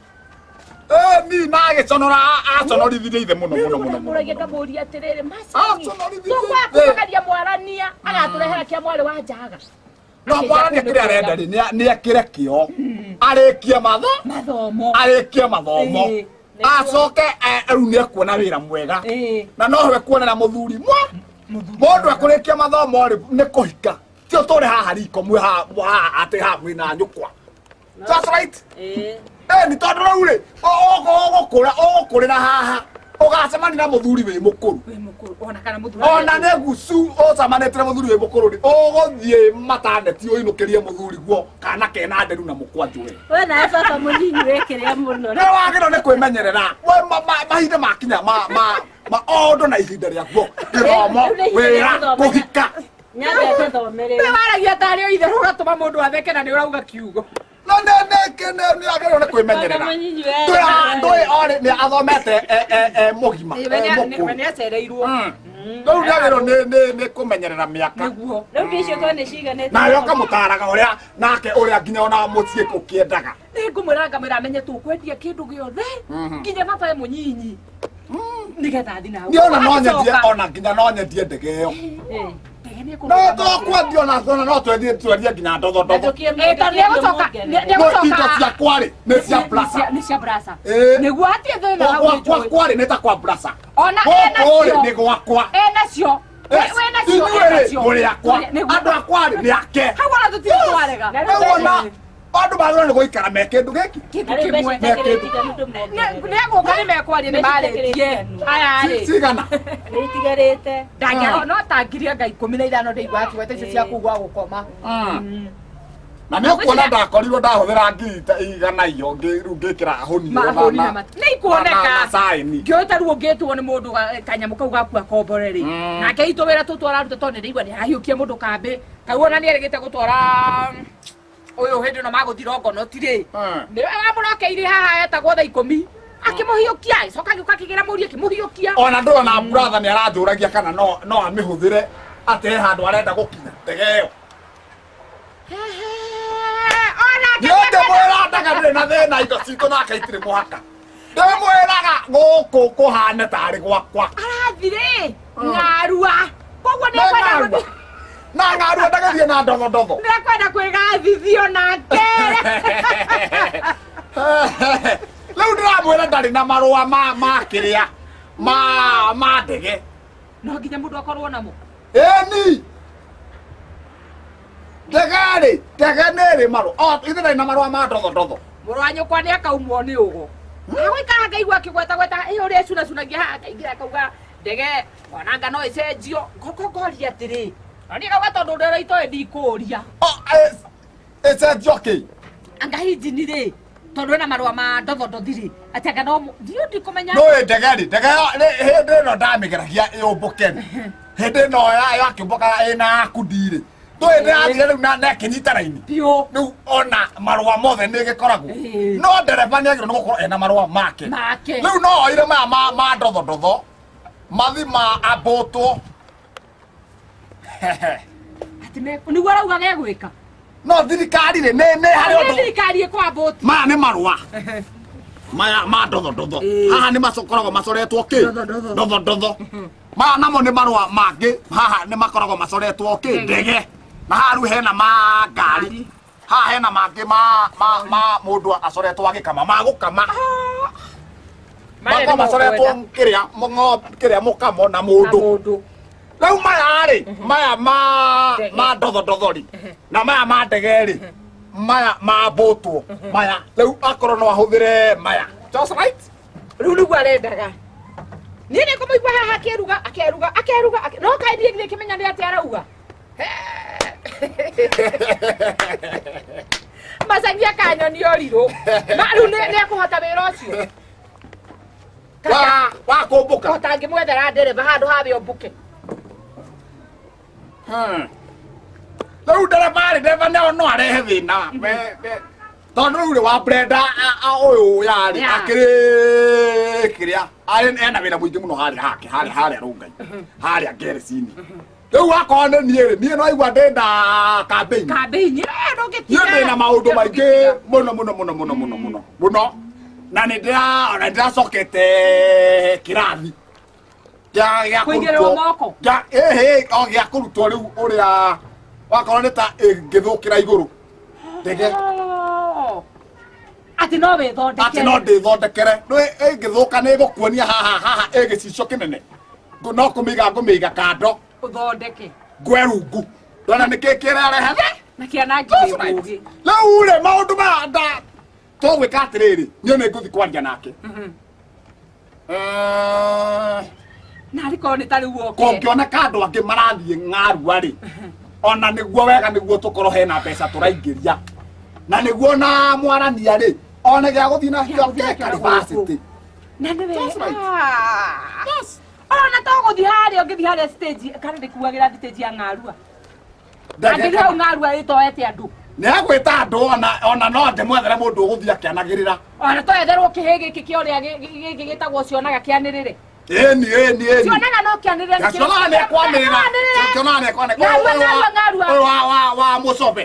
Eh ni na giconora aconorithirie ithe muno muno muno. Ndamurage ngamuria atiriri masi. Aconorithirie. Tukwa kugaria mwarania agaturehera kia mwari wa njaga. No mwarania kire arenda ri ni akire kio. Arikia matho. Mathomo. Arikia mathomo. Acoke riu ni ekuona wira mwega. Na no we kuona na muthuri mwa. Mundu akurikia mathomo ri ni kuhika. Tio tore haha riko mwe ha ati ha mwina nyukwa. That's right. Eh. Eh ni tondu riu ri ogo kura ogo kurira haha. Ugacemani na muthuri wi mukuru. Wi mukuru ona kana muthuri. Ona ne gucu ocamanite na muthuri wi mukuru ri uguthie mataneti uinukirie muthuri guo kana kena nderu na mukwanju we. We na baba munyinyi wekiria muno. Ne wagiro ne kwimenyerera. We mahinda makinya ma ma ma ondo na ihinda ria guo. Githomo wira kuhika. Nyaga thomere. We waragia tari o ithe uratuma mundu atheke na ni urauga kiugo. No ne ne kene ni agiro ne kwimenyerera. Twa ndoi ori ni athomete e e mugima. We ni acereirwo. Riu agiro ni ni ni kumenyerera miaka. Niguo. Riu ndicio tone ciganete. Na yo kamutaraga uria nake uria nginya ona mucie kukiendaga. Ni ngumwira ngamwira amenye tukwendia kindu giothe nginya baba e munyinyi nigetha thina ni ona no nyendie ona nginya no nyendie ndege ĩyo no to kwendio na zona no twendie twendie nginya ndotho ndotho eh to nĩ gũcoka nĩ gũcoka indo cia kwari nĩ cia plaza nĩ cia brasa Eh. nĩguo hatie thĩna hau kwa nĩnjũĩ. kwari nĩ ta kwa plaza ona Gũkũ enacio nĩ gwakwa enacio wenacio enacio mũrĩ akwa andũ akwari nĩ ake hau ona tũtirĩ twarega rĩu ona andũ magĩrĩirwo nĩ gũikara me kĩndũ gĩkĩ kĩndũ kĩmwe nĩegũka nĩ mekwaria nĩ marĩtie aya-rĩ cigana Nĩitigarĩte. ndangĩaga no tangiria nga ikũmi na ithano ndĩigua atuete icio cia kugua gũkoma na nĩ ũkuona ndakorirwo ndahũthĩra ngiri ta igana iyo rĩu ngĩkĩra honi mahũri na matu nĩ ikuoneka saĩni ngĩũta rĩu ũngĩtwo nĩ mũndũ ga- kanyamũ kau gakua kombore-rĩ nake itũ wĩra tũtũ araruta tondũ nĩndaigua nĩ arahiũkia mũndũ kambĩ kau ona nĩ erĩgĩte gũtwara ũyũ hĩndĩ ĩno magũthira ngono-tirĩ nĩ amũrokeire haha etagwo thaa ikũmi akĩmũhiũkia icoka gĩũka akĩgĩra mũriũ akĩmũhiũkia ona ndona brother nĩ aranjũragia kana no no amĩhũthĩre atĩ handũ arenda gũkinya ndege ĩyo nĩũndĩ mwĩra ndaga ndĩrĩ na thĩna indo citũ nake itirĩ mũhaka ndĩmwĩraga gũkũ kũhane tarĩ gwakwa arathirĩ ng'arua koguo nĩekwenda gũthi- na ng'arua ndagĩthiĩ na ndotho ndotho nĩekwenda kwĩgathithio nake rĩu ndĩramwĩra ndarĩ na marũa ma ma kĩrĩa ma ma ndege no nginya mũndũ akorwo namo ĩni ndege-rĩ ndege nĩrĩ marũa o ithe ndarĩ na marũa ma ndotho ndotho mũrũ wa nyũkwa nĩ akaumwo nĩ ũgo agũikara ngaigua akĩgwetagweta ĩ ũrĩa cunacunagia haha akaingĩra akauga ndege onanga no ĩcenjio ngoko ngoria atĩrĩ no niĩ kauga tondũ ndĩro itoĩ ndikũũria ĩcenjio kĩ anga hinjini-rĩ tondũ ĩna marũa ma ndothodhothi-rĩ atĩ anga no ndiũ ndikũmenya nũĩ ndege-rĩ ndege hĩndĩ ĩno ndamĩgeragia ĩũmbũke hĩndĩ ĩno yakĩũmbũkaga ĩna kundi-rĩ nũĩ ndĩrathire rĩu na nekĩnyita raini biũ rĩu ona marũa mothe nĩ gĩkoragwo no ndereba nĩ agĩrĩirwo nĩ gũkorwo ena marũa make make rĩu no oire maya ma ma ndotho ndotho mathi ma ambũtwo atĩ me- nĩguo arauga gegwĩka no thirikari-rĩ nĩ nĩ harĩ nĩ ũndũ thirikari ĩkwambũti maya nĩ marũa maya ma ndotho ndotho haha nĩ makoragwo macoretwo kĩ ndotho ndotho maya namo nĩ marũa mangĩ haha nĩ makoragwo macoretwo kĩ ndege na haha rĩu hena ma ngari haha hena mangĩ ma ma ma mũndũ acoretwo agĩkama ma gũkama makoragwo macoretwo kĩrĩa ng'ombe kĩrĩa mũkamo na mũndũ rĩu maya-rĩ maya ma ma ndotho ndotho-rĩ na maya ma ndege-rĩ maya ma mbũtwo maya rĩu akorwo no ahũthĩre maya just right rĩu nĩguo arendaga niĩ nĩ kũmũigua haha akĩruga akeruga akeruga ake- no kaĩ ndirĩ kĩmenya nĩ atĩ arauga macenjia kanyoni ũrirũ na rĩu nĩ ekũhota wĩra ũcio wa wa kũmbũka kota ngĩmwethera ndereba handũ habe ũmbũke rĩu ndereba-rĩ ndereba no no arehe thĩna tondũ rĩu rĩ wa brenda ũyũ yarĩ akĩrĩ kĩrĩa arĩ ena wĩra mũingĩ mũno harĩa hake harĩa harĩa rũngai harĩa ngerecinĩ rĩu akorwo nĩ niĩ-rĩ niĩ no aigua ndĩnda kambĩini kambĩini niĩ ndĩna maũndũ maingĩ mũno mũno mũno mũno mũno mũno mũno na nĩ ndĩra ona ndĩracokete kĩrathi gĩa kũigĩrĩrwo moko ĩhĩ o gĩa kũrutwo rĩu ũrĩa wakorwo nĩ ta ĩngĩthũkĩra igũrũ ndege atĩ no wĩthondekere atĩ no ndĩthondekere ĩngĩthũka nĩ ĩgũkuonia haha haha ĩ gĩcicio kĩnene no kũmĩiga ngũmĩiga kando ũthondeke ngwe rungu ndona nĩkĩ kĩrerehe na kĩana ngĩgĩ rĩu-rĩ maũndũ maya nda tũgwĩka atĩrĩrĩ niĩ nĩ ngũthi kwaria nake na arĩkorwo nĩ ta rĩu oke kũngĩoneka andũ angĩ marathiĩ ng'arua-rĩ ona nĩguo wega nĩguo tũkorwo hena mbeca tũraingĩria na nĩguo na mwarania-rĩ one gĩa gũthiĩ na university na nĩ wega ona to gũthiĩ harĩa ũngĩthiĩ harĩa stage kana ndĩkuagĩra stage ya ng'arua angĩthiĩ hau ng'arua ĩtoete andũ nĩ agwĩta andũ ona ona no ndĩmwethere mũndũ ũgũthiĩ akĩanagĩrĩra ona twetherwo kĩhĩ gĩkĩ kĩa ũrĩa gĩkĩ gĩtagwo cionaga kĩanĩrĩre ĩni ĩni ĩni cionaga no kĩanĩrĩre cionaga nĩ ekwanĩrĩra cionaga nĩ ekwanĩrĩra ng'arua ng'arua ng'arua ũyũ wa wa wa mũcobe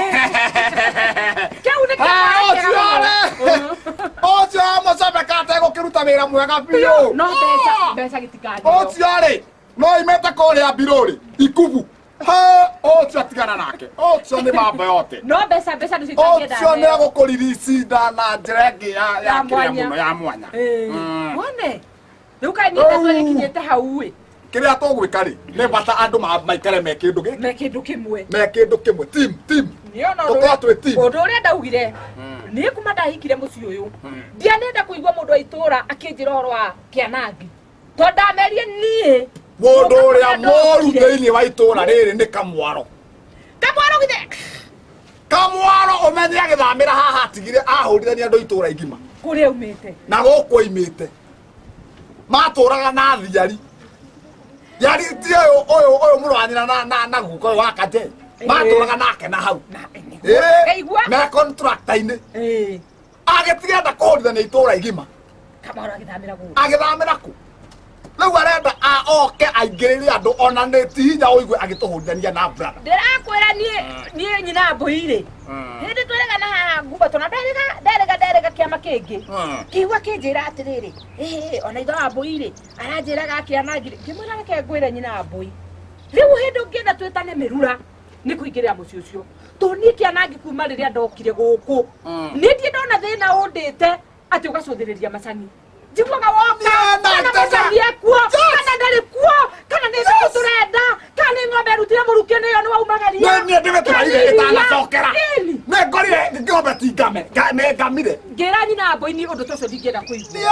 kĩu nĩ ũcio mũcobe kategũkĩruta wĩra mwega biũ no mbeca Mbeca gitikani. Ocio ri. No imeta kore mbiruri. Ikubu. Ha, ocio tigana nake. Ocio ni mambo yote. No mbeca mbeca nĩ citakienda. Ocio ni agukuririsida na njira ingi ya ya kiria muno ya mwanya. Wone. Riu kai ni tezo nikinyete hau wi. Kiria tugwika ri ni bata andu maikare me kindu gi. Me kindu kimwe. Me kindu kimwe. Team, team. Niona Tukatwe team. Undu uria ndaugire. Ni kuma ndahikire muci uyu. Ndianenda kuigua mundu aitura akinjira horo wa kianangi. To ndamerie nie. Mundu uria moru thiini wa itura riri ni Kamwaro. Kamwaro githe. Kamwaro umenye agithamira haha tigire ahurithania andu itura igima. Kuria umite. Na guku imite. Maturaga na thiari. Yari tie oyo oyo murwanyira na na na guko wa kate. Maturaga nake na hau. Eh. Na contractor ine. Eh. Agitiga nda kuhurithania itura igima. Kamwaro agithamira ku. Agithamira ku. Riu arenda a oke aingirire andu ona ni tihinya uigue agituhurithania na brother. Ndirakwira nie nie nyina mbuire. Hindi twerega na haha nguba tona nderega nderega nderega kiama kingi. Kiwa kinjira atiriri. Eh ona itho ambuire aranjiraga kianangire. Kimwira reke ngwire nyina mbui. Riu hindi ungienda twetane mirura ni kuingirira muci ucio. To ni kianangi kuma riria ndokire guku. Ni ndie ndona thina undite ati ugacuthiriria macani. Jigwaga woka kana macani ekuo kana ndari kuo kana ni ndo turenda kana ng'ombe rutire murukene yo ni waumagaria. Ni ni ndive twaire itana cokera. Ne ngorire ngombe tingame. Ne ngamire. Ngira nyina mboini undu tucio ndingienda kuigua.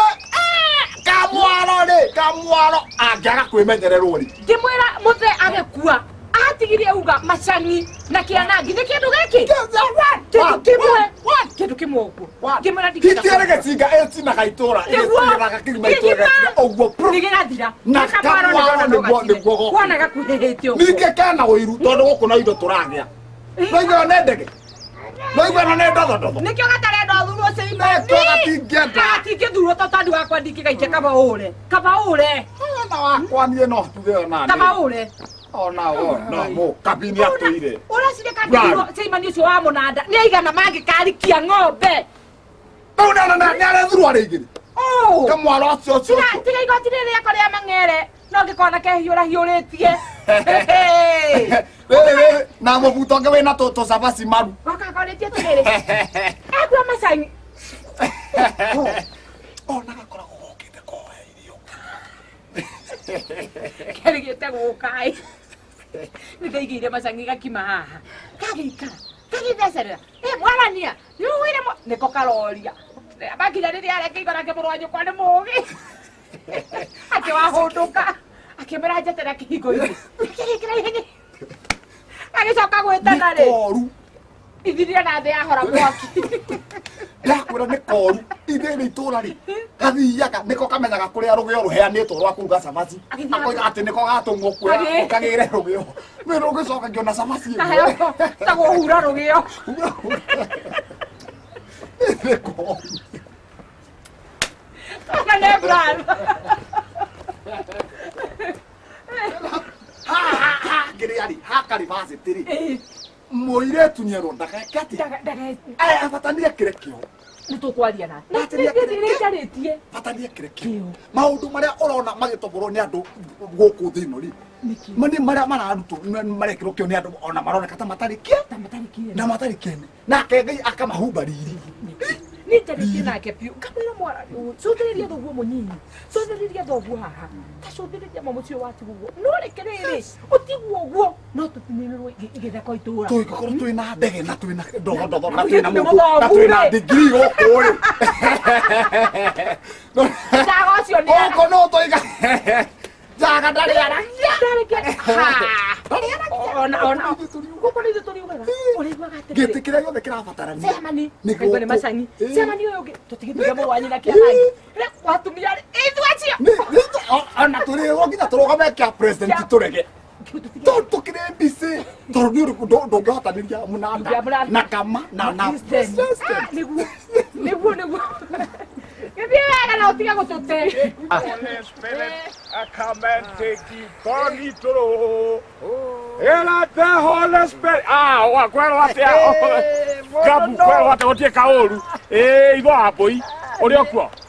Kamwaro ri Kamwaro angiaga kwimenyererwo ri. Ngimwira muthe agekua atigirie uga macani na kianangi ni kindu giki. Kindu kimwe. Kindu kimwe uguo. Ngimwira ndingienda. Kitiarege tinga etinaga itura itinga kigima itura oguo. Ndigirathira. Na Kamwaro niguo niguo. Kuona gakuhehete uguo. Ninge kana wiru tondu guku na indo turagia. Noigo ne ndege. Noigo no ne ndogo ndogo. Nikio gatarenda thuru ucio ino. Toga tingenda. Tingithurwo to tandu wakwa ndingikaite kaba ure. Kaba ure. Na wakwa nie no tuge ona. Kaba ure. Ona ona mo kabini atuire. Uracire kandithurwo ceimani ucio wa munanda. Ni aigana mangikarikia ng'ombe. Ona na na nyare thuru ari igiri. Oh. Kamwaro acio acio. Tiga tiga igoti riri akore amang'ere. No ngikona ke hiura hiuritie. Wewe na mubuto nge wina toto sabasi maru. Wakakoretie turiri. Akwa macani. Ona gakora gukite kohe irio. Kerigite gukai. Nikaigire macani gakima haha. Kagika. Kagithecera. Eh mwarania. Ni wire mo niko karoria. Abakira riri areke igora ke murwanyu kwa ni mugi. Ake wahunduka. Akimera jetera kihigo ini. Kirikira ihenya. Agicoka gwetana ri. Koru. Ithiria na thia hora mwaki. Ndakwira ni koru. Ithiri itura ri. Gathiaga niko kamenyaga kuria rugio ruheanitwo rwa kuruga cabaci. Akoiga ati niko gatungwo kuya ukagire rugio. Ni rugicoka ngiona cabaci. Ta guhura rugio. Ni koru. Kana bravo. Ha ha ha giriari ha karibacity ri muiretu ni ero ndagakati aya abatania kirekio nitukwaria na ndaritie batania kirekio maundu maria urona magitoborwo ni andu guku thino ri mani maria mararutu marekiro kio ni andu ona maroneka ta matarikia ta matarikia na matarikene na kengai akamahumba riri nitaritie nake piu kamera mwara suthiriria thoguo munyinyi suthiriria thoguo haha ta suthiriria mamucio wati guo no rekerere utiguo guo no tutinirwo igitheko itura tu ikoro tu ina ndege na tu ina ndogo ndogo na tu ina mundu na tu ina degree guku ri ndago cio ni oko no to iga jaga ndari aragia ndari ha ona ona guko ni turi uga uri gwa gate gete kira yothe kirabatarania semani niguo ni macani semani uyu tutigithiga murwanyi na kianai re watumia ithu acio ona turi nginya turugame kia president turege tondu kire mbisi tondu ni ndo ndongihotaniria munanda na kama na na niguo niguo niguo Viviera na utiga gutute. Holy Spirit, I come and take you body through. Ela the Holy Spirit. Ah, wa kwero wate. Gabu kwero wate otie kaoru. Eh, ibo aboi. Ori okuo.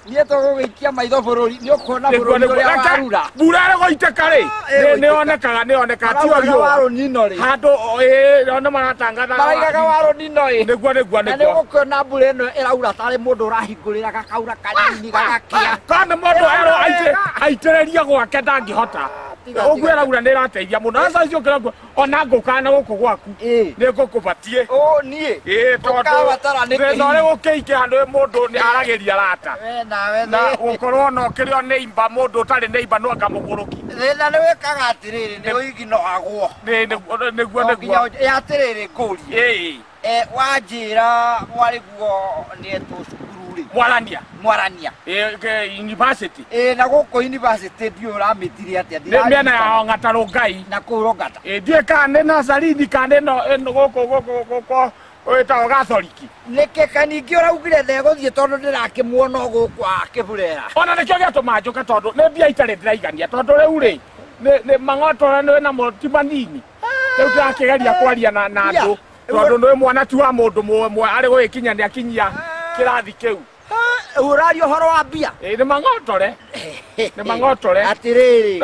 nie to gũgĩikia maitho bũrũri nĩ ũkuona bũrũri ũrĩa warura mbura ĩrĩ gũitĩka rĩ nĩ onekaga nĩ oneka ti Maraugaga warũ nino rĩ handũ ĩĩ nĩ maratangatha maraugaga warũ nino ĩ nĩguo nĩguo na nĩ ũgũkĩona mbura ĩno ĩraura tarĩ mũndũ ũrahingũrĩra gakaura kanini gagakĩa kana mũndũ erwo aitĩrĩria gwake ndangĩhota ũguo ĩraura nĩ ĩrateithia mũno aca icio kĩrangwo ona ngũkana gũkũ gwaku nĩ ngũkũbatie ũ niĩ ĩĩ tondũ thĩna ũrĩ gũkĩike handũ mũndũ nĩ aragĩria rata na gũkorwo no kĩrĩo nĩimba mũndũ ũtarĩ nĩimba no anga mũgũrũki thĩna nĩ wĩkaga atĩrĩrĩ nĩ ũigi no agwo nĩguo nĩguo atĩrĩrĩ ngũrie wanjĩra mwarĩguo nĩetwo cukuru rĩ mwarania mwarania university na gũkũ university ndiũ ũramĩtire atĩa mĩena ya Gatarũ Ngai na kũu Rogata ndiĩ kana nĩ Nazareth kana ĩno gũkũ gũkũ gũkũ wĩtagwo Gathoriki nĩkĩ kaningĩ ũraugire ndegũthiĩ tondũ ndĩrakĩmuona gũkũ akĩburera ona nĩkĩo gĩatũma njũke tondũ nĩ mbia itarĩ ndĩraigania tondũ rĩu rĩ nĩ mang'otore nĩ namo ti manini rĩu ndĩrakĩgeria kwaria na andũ tondũ nĩ mwana tu wa mũndũ mũmwe arĩ gũgĩkinya nĩ akinyia kĩrathi kĩu ũraria ũhoro wa mbia nĩ mang'otore nĩ mang'otore atĩrĩrĩ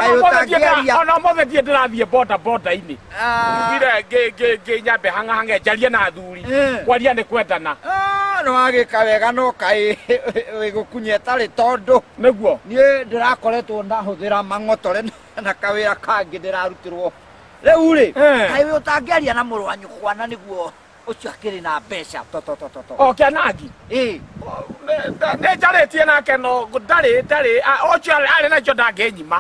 ona mothe thiĩ ndĩrathiĩ boda boda-inĩ ngire ngĩnyambe hang'ahang'e njarie na athuri kwaria nĩ kwendana nĩ wagĩka wega no kaĩ wĩgũkunya ĩtarĩ tondũ nĩguo niĩ ndĩrakoretwo ndahũthĩra mang'otore na kawĩra kangĩ ndĩrarutĩrwo rĩu rĩ kaĩ wĩ ũtangĩaria na mũrũ wa nyũkwa na nĩguo ũcio akĩrĩ na mbeca tototototo o Kĩanangi ĩ nĩ njarĩtie nake no ndarĩ ndarĩ ũcio arĩ nacio ndangĩnyima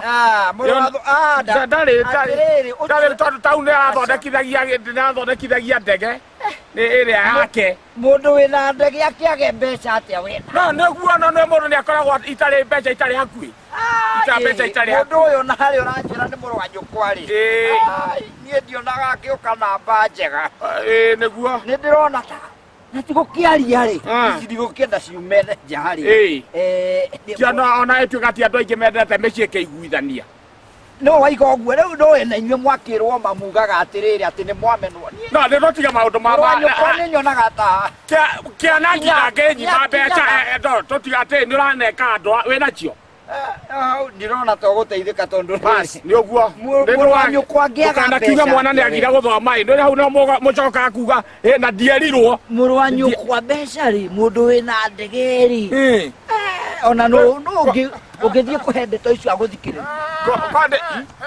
ndarĩ ndarĩ tondũ tau nĩ arathondekithagia nĩarathondekithagia ndege ĩrĩa yake mũndũ wĩna ndege akĩage mbeca atĩa wĩna no nĩguo no nĩ mũndũ nĩ akoragwo itarĩ mbeca itarĩ hakuhĩ mbeca itarĩ hakuhĩ mũndũ ũyũ narĩ ũranjĩra nĩ mũrũ wa nyũkwa rĩ niĩ ndionaga akĩũka namba njega ĩĩ nĩguo nĩ ndĩrona ta na tigũkĩaria rĩ ndigũkĩenda ciume nja rĩ tiona ona ĩtuĩka ti andũ aingĩ mendete mĩciĩ ĩkĩiguithania no waiga ũguo rĩu ndũĩ na inyuĩ mwakĩrwo mamugaga atĩrĩrĩ atĩ nĩ mwamenwo no nĩ tũtiga maũndũ ma nĩ nyonaga ta Kĩanangi ndangĩnyima mbeca tũtiga atĩ nĩ ũraneka andũ wĩnacio ndirona to gũteithĩka tondũ nĩ ũguo mũrũ wa nyũkwa angĩaga mbeca kiuga mwana nĩ agire gũthoma ĩ nĩ hau no mũcokaga kuga na ndierirwo mũrũ wa nyũkwa mbeca rĩ mũndũ wĩna ndege rĩ ona no ũngĩthiĩ kũhe ndeto icio agũthikĩrĩria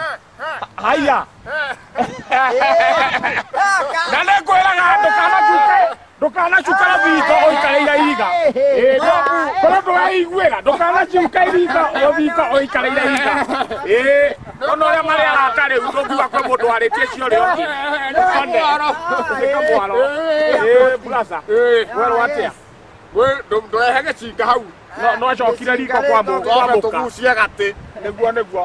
haya na nĩ ngwĩraga ndũkanacuke ndũkanacuka thingo ũikarĩire iga korwo ndũraiguĩra ndũkanacuka iringa ũthingo ũikarĩire iga ĩĩ ona ũrĩa marĩ arata rĩu ndũngiuga kwĩ mũndũ warĩtie cio ũrĩa ũngĩ one mwaro ĩĩ buraca werwo atĩa ndũrehe gĩcinga hau no acokire riko kwa mũka tũgucie gatĩ nĩguo nĩguo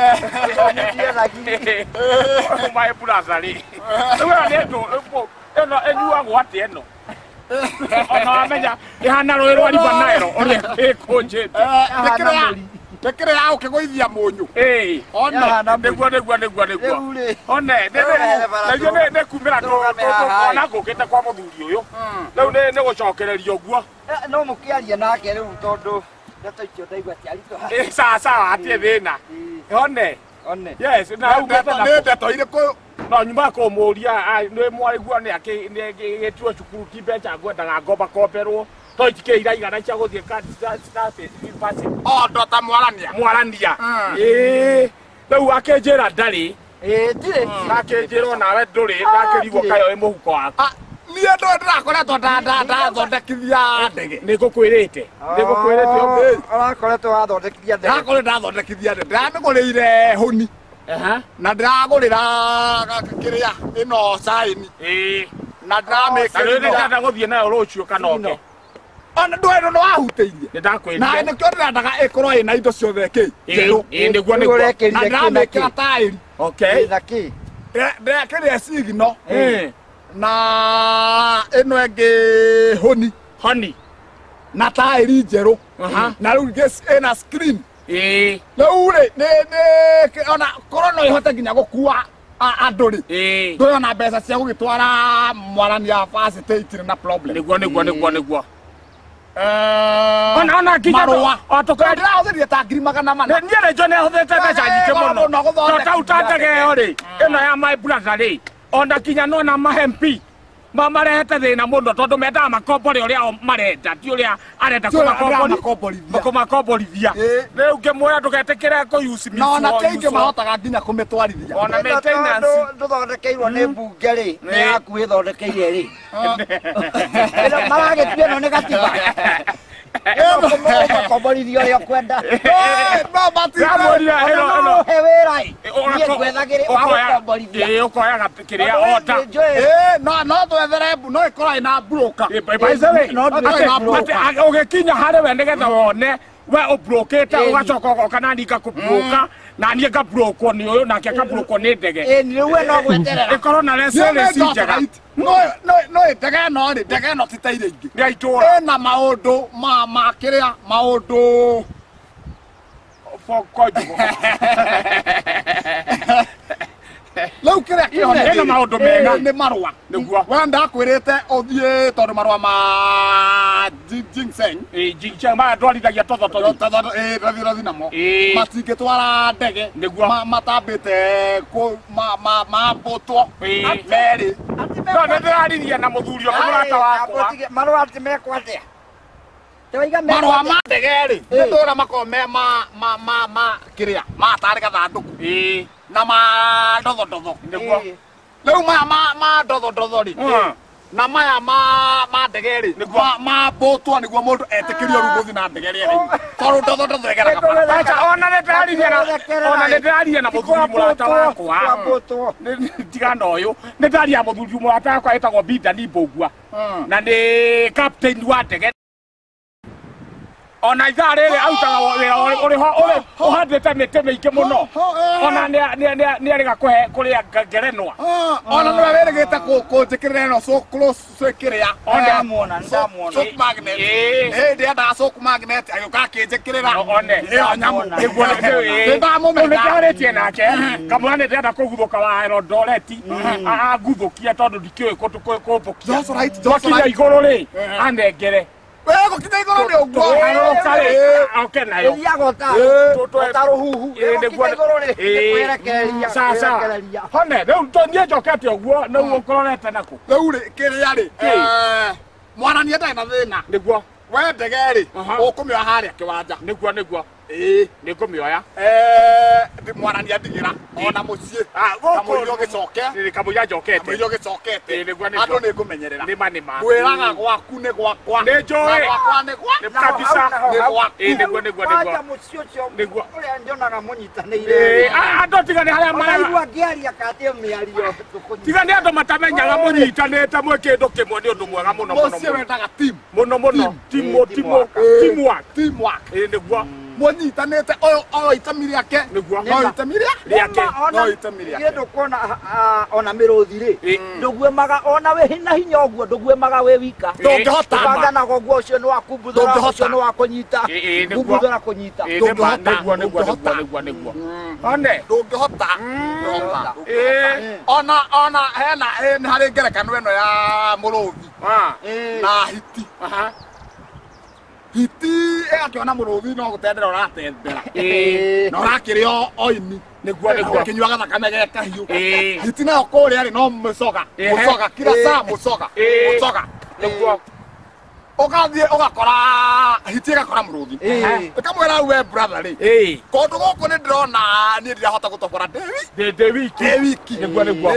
maĩ buraca rĩ rĩu ĩyo nĩ ndũ ĩno ĩnyuagwo atĩa ĩno ona wamenya ĩhana rũĩ rwa river Nile ũrĩa ĩkũnjĩte ndĩkĩrĩ ya gũkĩgũithia mũnyũ ona nĩguo nĩguo nĩguo nĩguo one naguo nĩ kumĩra ona ngũkĩte kwa mũthuri ũyũ rĩu nĩ gũcokereria ũguo no mũkĩaria nake rĩu tondũ ndeto icio ndaigua ciarito sawa sawa hatirĩ thĩna one one yes na nĩ ndeto irĩkũ no nyuma kũmũria nĩ mwarĩguo nĩ gĩtuo cukuru ti mbeca ngwendaga ngomba komberwo to itikĩira igana cia gũthiĩ university ndo ta mwarania mwarania ĩĩ rĩu akĩnjĩra ndarĩ ĩĩ ndirĩ akĩnjĩra nawe ndũrĩ ndakĩrigwo kayo ĩ mũhuko waku niĩ ndũĩ ndĩrakoretwo ndathondekithia ndege nĩ ngũkwĩrĩte nĩ ngũkwĩrĩte ũrakoretwo wathondekithia ndege ndĩrakoretwo ndathondekithia ndege ndĩramĩgũrĩire hũni na ndĩragũrĩra kĩrĩa ĩno caĩni na ndĩramĩkĩrĩte gũthiĩ nayo rũciũ kanoke ona ndũĩ nĩ wahutĩirie nĩ ndakwĩrire na nĩkĩo ndĩrendaga ĩkorwo ĩna indo ciothe kĩ njerũ nĩguo nĩguo na ndĩramĩkĩra taĩri na kĩ ndĩrekĩrĩa cigino na ĩno ĩngĩ hũni honi na taĩri njerũ na rĩu ĩna screen ĩĩ rĩu rĩ nĩ ona korwo no ĩhote nginya gũkua andũ rĩ ndũĩ ona mbeca cia gũgĩtwara mwarania facility itirĩ na problem nĩguo nĩguo nĩguo nĩguo ona ona kinya o to ka ndira hothirie ta ngiri magana mana nie re jone hothete mbeca nyingĩ mũno to tauta ndege ĩyo rĩ ĩno ya my brother rĩ ona kinya nona ma M P mamarehete thĩna mũno tondũ mendaga makombore ũrĩa marenda ti ũrĩa arenda kũmakomborithia rĩu ngĩmwĩra ndũgetĩkĩre kũyuci nona keingĩ mahotaga nginya kũmĩtwarithia ona maintenance ndũthondekeirwo nĩ mbunge rĩ nĩ yaku ĩthondekeire rĩ maragĩtue ĩno nĩ gatiba makomborithia ũrĩa ũkwenda he wĩra niĩ ngwethagĩrĩ wa gũkomborithia ũkoyaga kĩrĩa ota no twethere mbu no ĩkorwo ĩna broka ũgĩkinya harĩ we nĩgetha wone we ũbrokĩte ũgacoka ũgoka nani ngakũbroka nani ngabrokwo nĩ ũyũ nake akabrokwo nĩ ndege rĩu no gweterera ĩkorwo na reservice njega no ndege ĩno rĩ ndege ĩno ti ta iria ingĩ nĩ aitũra ĩna maũndũ ma kĩrĩa maũndũ Lau kĩrĩa kĩhone ĩna maũndũ mega nĩ marũa nĩguo we ndakwĩrĩte ũthiĩ tondũ marũa ma ginseng ginseng maya ndwarithagia tothotothi rathi namo matingĩtwara ndege nĩguo matambĩte mambũtwo merĩ no nĩ ndĩraririe na mũthuri o mũrata wakwa marũa atĩ mekwo atĩa marũa ma ndege rĩ nĩ ndũra makorwo me ma kĩrĩa matarĩ gathandũkũ na ma ndotho ndotho nĩguo rĩu maya ma ndotho ndotho rĩ na maya ma ndege rĩ mambũtwo nĩguo mũndũ etĩkĩrio rĩu gũthiĩ na ndege rĩrĩ tondũ ndotho ndotho ĩgeraga ona nĩ ndĩraririe na mũthuri mũrata wakwa tigana ũyũ nĩ ndĩraria mũthuri mũrata wakwa ĩtagwo Bindani Mbũgua na nĩ captain wa ndege ona ithaa rĩrĩ autaga wĩra ũrĩho ũhandĩte mĩtĩ mĩingĩ mũno ona nĩ arĩga kũrĩa ngerenwa ona nĩwe wĩrĩgĩte kũnjĩkĩrĩra ĩno kĩrĩa soap magnet hĩndĩ endaga soap magnet agĩũka akĩnjĩkĩrĩra ĩyo nyamũ nĩndamũmenyanĩtie nake kamũra nĩ ndĩrenda kũguthũka wa Elondoreti aguthũkie tondũ ndikĩũĩ kũmbũkia twakinya igũrũ rĩ anengere Wego kinya igoro ndio gwo kare oke nayo yagota taruhuhu kinya igoro ni kwerekeria sasa hone rĩu tonye njokete ũguo nĩguo ũkororete naku rĩu rĩ kĩrĩa rĩ eh mwana nĩ ndai na thĩna nĩguo we ndege rĩ ũkũmĩoya harĩa kĩwanja nĩguo nĩguo ĩĩ nĩngũmĩoya eh mwana nĩ andigĩra ona mũciĩ kamũirio gĩcoke kamũiria njokete kamũirio gĩcokete andũ nĩ ngũmenyerera nĩma nĩma ngwĩraga gwaku nĩ gwakwa nĩ njũĩ gwakwa nĩ gwakwa kabisa nĩ gwaku nĩguo nĩguo nĩguo mũciĩ ũcio nĩguo ũrĩa njonaga mũnyitanĩire andũ tigane harĩa maraigua ngĩaria katĩ mĩario tigane andũ matamenyaga mũnyitanĩte mwĩ kĩndũ kĩmwe nĩ ũndũ mwega mũno mũno mũciĩ wendaga team mũno mũno timu timu teamwork teamwork nĩguo mũnyitanĩte o itemi rĩake no itemi rĩake no itemi rĩake kĩndũ kuona ona mĩrũthi rĩ ndũguemaga ona wĩ hina hinya ũguo ndũguemaga wĩ wika ndũngĩhota banganaga ũguo ũcio nĩ wa kumbuthũra ũcio nĩ wa kũnyita kumbuthũra kũnyita nĩguo nĩguo nĩguo nĩguo nĩguo one ndũngĩhota ona ona hena harĩ ngerekano ĩno ya mũrũthi na hiti hiti ĩgakĩona mũrũthi no gũtendera ũratendera na ũrakĩrĩa oini nĩguo nĩguo ũkĩnyuaga thakame ge kahiũ hiti nayo kũrĩa rĩ no mũcoga mũcoga kila saa mũcoga mũcoga nĩguo ũgathiĩ ũgakora hiti ĩgakora mũrũthi ĩkamwĩra we brother rĩ kũndũ gũkũ nĩ ndĩrona niĩ ndirahota gũtobora ndĩ wiki ndĩ wiki nĩguo nĩguo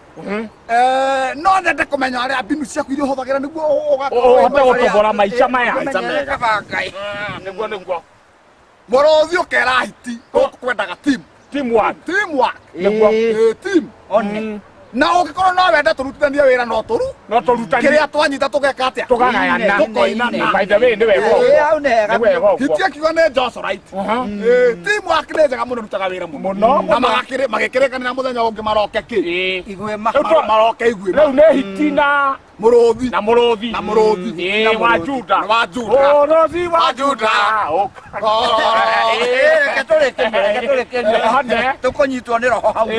no nyende kũmenya ũrĩa mbinu ciaku iria ũhũthagĩra nĩguo ũhote gũtobora maica maya nĩguo nĩguo mũrũthi ũkera hiti gũkũ kwendaga team teamwork teamwork nĩguo team na ũngĩkorwo no wende tũrutithanie wĩra no tũru no tũrutanie kĩrĩa twanyita tũgeka atĩa tũgayana tũkoinana by the way nĩ wega ũguo hiti akiuga nĩ Jocerite teamwork nĩ njega mũno rutaga wĩra mũno na magĩkĩrĩkanĩra mũthenya ũngĩ maroke kĩ igwema maroke igwema rĩu nĩ hiti na mũrũthi na mũrũthi na mũrũthi ĩ wa Juda wa Juda mũrũthi wa Juda reke tũrĩkĩmwe reke tũrĩkĩmwe tũkũnyitwo nĩ roho hau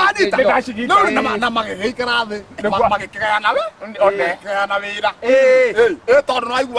na magĩgĩikara thĩ magĩkĩgayana wĩra ĩ tondũ no aigua rĩu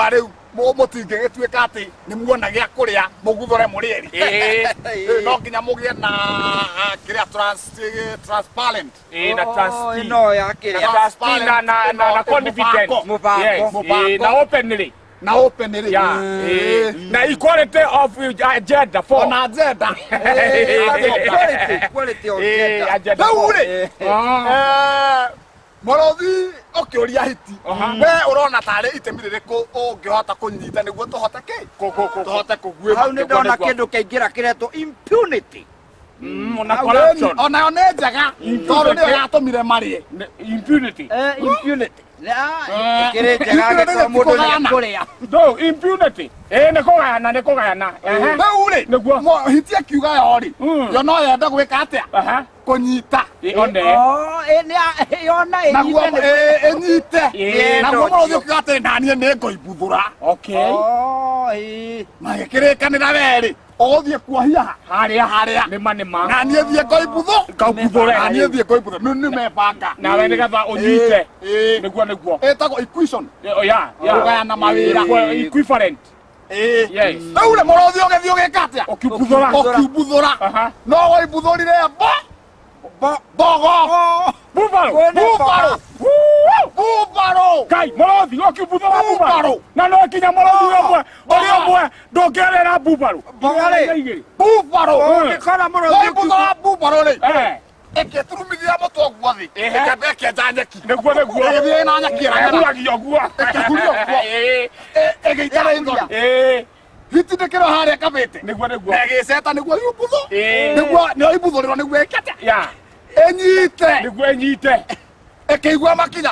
mo mutinge gituika ati ni muona gia kuria muguthore murieri eh no kinya mugie na kiria trans transparent eh na trans no ya kiria transparent na na na confident mubango na openly na openly yeah na equality of gender for na gender quality quality of gender daure eh Morothi okiuria hiti we urona tare itemi ririko ungihota kunyita niguo tuhote ki tuhote kugwe hau ni ndona kindu keingira kireto impunity na corruption ona ona njaga tondu ni gatumire marie impunity eh impunity na kire njaga ke mundu ni kuria do impunity eh ne kugayana ne kugayana eh uri niguo hitia kiuga yori yo no yenda gwika atia aha kunyita one oh ene yona enyite enyite na guo muthi ukigate nanie ni ngoibuthura okay oh ii magikirikanira weri othie kuahia haria haria nima nima na nie thie ngoibuthu ngoibuthure na nie thie ngoibuthu ni ni mebanga na we nigatha unyite niguo niguo etago equation oh ya ya ugayana mawira equivalent eh yes ule murothi ugethio gikatia okibuthura okibuthura no ngoibuthurire bo bogo búfalo búfalo búfalo kai morothi okibuthura búfalo na no kinya morothi omwe ori omwe ndongerera búfalo bogale búfalo nikona morothi búfalo búfalo ri eh eke turumithia mutwe guothi eke beke njanyeki niguo niguo ege na nyakira nguragio guo eke kurio guo ege itara indori eh hiti ndekero haria kabete niguo niguo ege seta niguo yubutho niguo no ibuthuriro niguo ekete ya enyite niguo enyite ekeigua makinya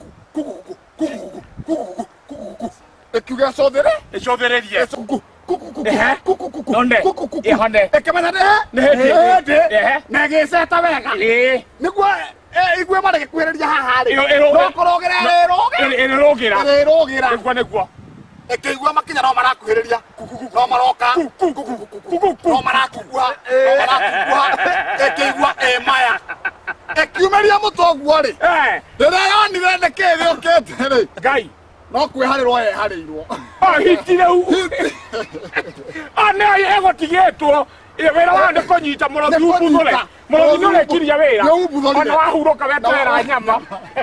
ekiuga cothere ecothererie ekemenya nĩ na ĩgĩceta wega nĩguo igue marĩ gĩkuhĩrĩria haha rĩ nokorwo ĩrĩrũgĩra ĩrĩrũgĩra niguo niguo ĩkĩigua makinya no marakuhĩrĩria no maroka no marakugua no marakugua ĩkĩigua ĩmaya ĩkiumĩria mũtonguo rĩ rĩrĩa yonire nĩkĩ gĩũkĩte rĩ ngai no kwĩharĩrwo eharĩirwo hitire ane egũtigĩtwo wĩra wao nĩ kũnyita mũrothi ũbuthure mũrothi nĩ ũrĩkiria wĩra ona wahurũka weterera nyama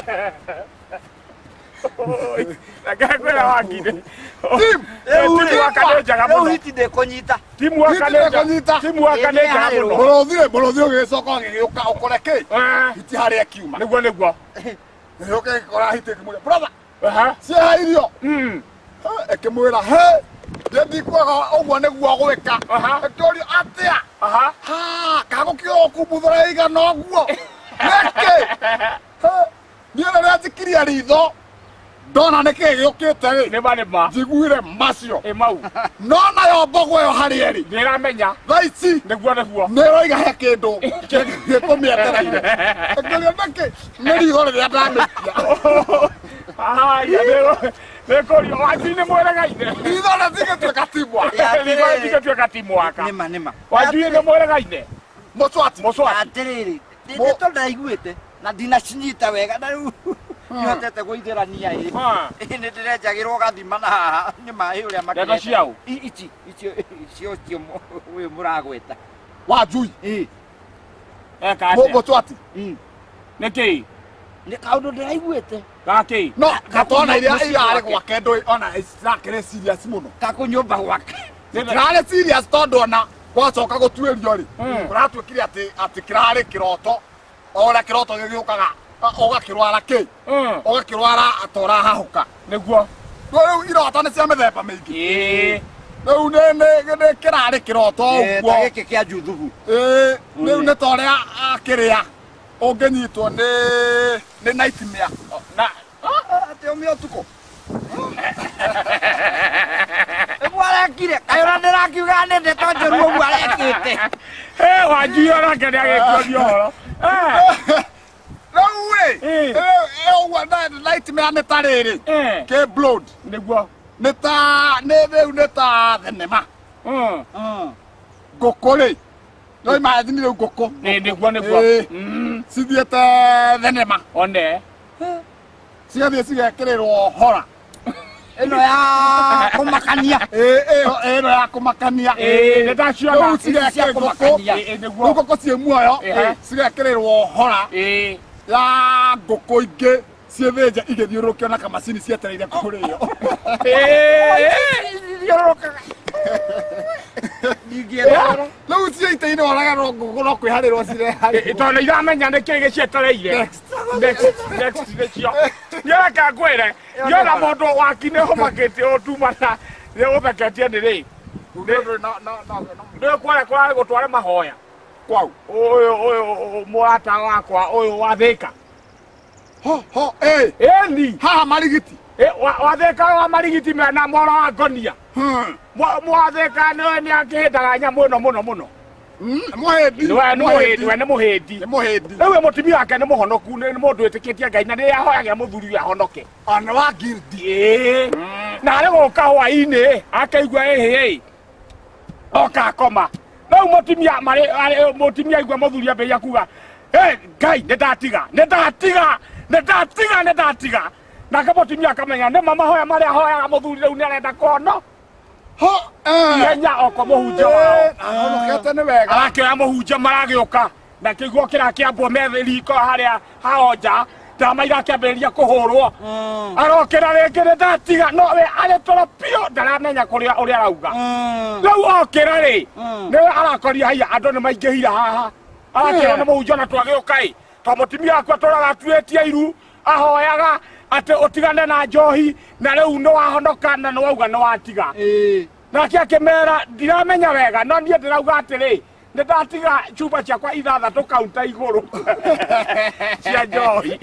Nakakwela wangine. Tim, timu wakanejaga muno. Hiti de konyita. Timu wakanejaga. Timu wakanejaga muno. Borothire, borothire gĩcoka gĩgĩũka ũkoreke. Hiti harĩa kiuma. Nĩguo nĩguo. Nĩgĩũka gĩkora hiti kĩmũria. Brother. Aha. Cia irio. Mm. Ĩkĩmwĩra he. Ndĩndikwaga ũguo nĩguo gwĩka. Ĩkĩũrio atĩa. Aha. Ha, kagũkĩo kũmbuthũra igana ũguo. Nĩkĩ? Niĩ rĩrĩa njikiria ritho. Dona nĩkĩ gĩũkĩte rĩ. Nĩma nĩma. Njiguire macio. Ĩ mau. No nayo mbogo ĩyo harĩa ĩrĩ. Ndĩramenya. Thaa ici. Nĩguo nĩguo. Nĩroiga he kĩndũ gĩkũmĩetereire. Ĩkĩũrio nĩkĩ? Nĩ ritho rĩrĩa ndamĩkia. Haya, nĩkũrio wanjui nĩ mwĩregaine. Ritho rĩtigĩtuĩka timwaka. Ritho rĩtigĩtuĩka timwaka. Nĩma nĩma. Wanjui nĩ mwĩregaine. Mũcwati. Mũcwati. Atĩrĩrĩ. Ndĩtũ ndaiguĩte na ndinacinyita wega na rĩu nĩhotete gũithĩrania ĩ. Nĩ ndĩrenjagĩrwo gathima na haha nĩ maĩ ũrĩa makĩrete. Ndeto ciaũ. Ici icio icio cio ũyũ mũragwĩta. Wanjui. Ĩ. Eka atĩa. Mũcwati. Nĩkĩ? Nĩ kaũndũ ndĩraiguĩte. Gakĩ. No katona iria irarĩ gwake ndũĩ ona cirakĩrĩ serious mũno. Kakũnyũmba gwake. Kĩrarĩ serious tondũ ona gwacoka gũtuĩrio rĩ. Kũratuĩkire atĩ atĩ kĩrarĩ kĩroto. O ũrĩa kĩroto gĩgĩũkaga ũgakĩrwara kĩ. Ũgakĩrwara atora hahũka. Nĩguo. Rĩu irota nĩ cia mĩthemba mĩingĩ. Ĩĩ. Rĩu nĩ kĩrarĩ kĩroto ũguo. Ta gĩkĩ kĩa njuthugu. Ĩĩ, rĩu nĩ ta ũrĩa akĩrĩa ũngĩnyitwo nĩ nĩ nightmare. Na atĩ ũmĩ ũtukũ. Nĩguo arekire kayora ndĩrakiuga nĩ ndeto njũru ũguo arekĩte. Ĩ wanjui onake nĩagĩkĩorio ũhoro. Rĩu rĩ, ũguo nightmare nĩ ta rĩrĩ. Kĩ blood. Nĩguo. Nĩ ta rĩu nĩ ta thenema. Ngũkũ rĩ. Noi mathini rĩu ngũkũ. Nĩguo nĩguo. Cithiĩte thenema. One. Cigathiĩ cigekĩrĩrwo hora. eno ya kumakania eh eh eno ya kumakania eh ndacioga ucigekere ngũkũ ngũkũ ciĩ muoyo cigekererwo hora ya ngũkũ ingĩ ciĩthĩnja igĩthiũrũrũkio na kamacini cietereire kũrĩo thiũrũrũkaga rĩu cio ita-inĩ oraga no ngũkũ no kwĩharĩrwo cirehari tondũ iramenya nĩkĩ gĩcietereire nĩcio nĩreka ngwĩre nĩona mũndũ wakinĩ homakĩte ũtumana nĩũtheketie nĩrĩ nĩkware kwarĩ gũtware mahoya kwau ũyũ ũyũ mũrata wakwa ũyũ wa Thĩka ho ho eh ĩni haha marigiti wa Thĩka wa marigiti mena mwaro wa ngonia mwa Thĩka nĩ akĩhĩndaga nyamũ ĩno mũno mũno mũhĩndi we nĩ mũhĩndi we nĩ mũhĩndi nĩ mũhĩndi rĩu mũtumia wake nĩ mũhonoku nĩ mũndũ wĩtĩkĩtie Ngai na nĩ ahoyaga mũthuri ahonoke ona wa guilty ĩĩ na arĩ gũka hwaĩ-inĩ akaigua ĩhĩ oka akoma rĩu mũtumia marĩ mũtumia aigua mũthuri ambĩrĩria kuga Ngai nĩ ndatiga nĩ ndatiga nĩ ndatiga nĩ ndatiga nake mũtumia akamenya nĩ mamahoya marĩa ahoyaga mũthuri rĩu nĩ arenda kono ho ihenya oko mũhunjia wao ahonokete nĩ wega arakĩoya mũhunjia maragĩũka na kĩguo kĩrakĩambwo methiriko harĩa haonja ndamaira akĩambĩrĩria kũhũrwo arokĩra rĩngĩ nĩ ndatiga no we arĩ toro biũ ndaramenya kũrĩa ũrĩa arauga rĩu okĩra rĩ nĩwe arakoria haiya andũ nĩ maingĩhire haha arakĩra nĩ mũhunjia na twagĩũka ĩ tondũ mũtumia wakwa tũraga atuĩtie iru ahoyaga atĩ ũtigane na njohi na rĩu nĩ wahonoka na nĩ wauga nĩ watiga nake akĩmera ndiramenya wega no niĩ ndĩrauga atĩrĩ nĩ ndatiga chupa ciakwa ithathatũ kaunta igũrũ cia njohi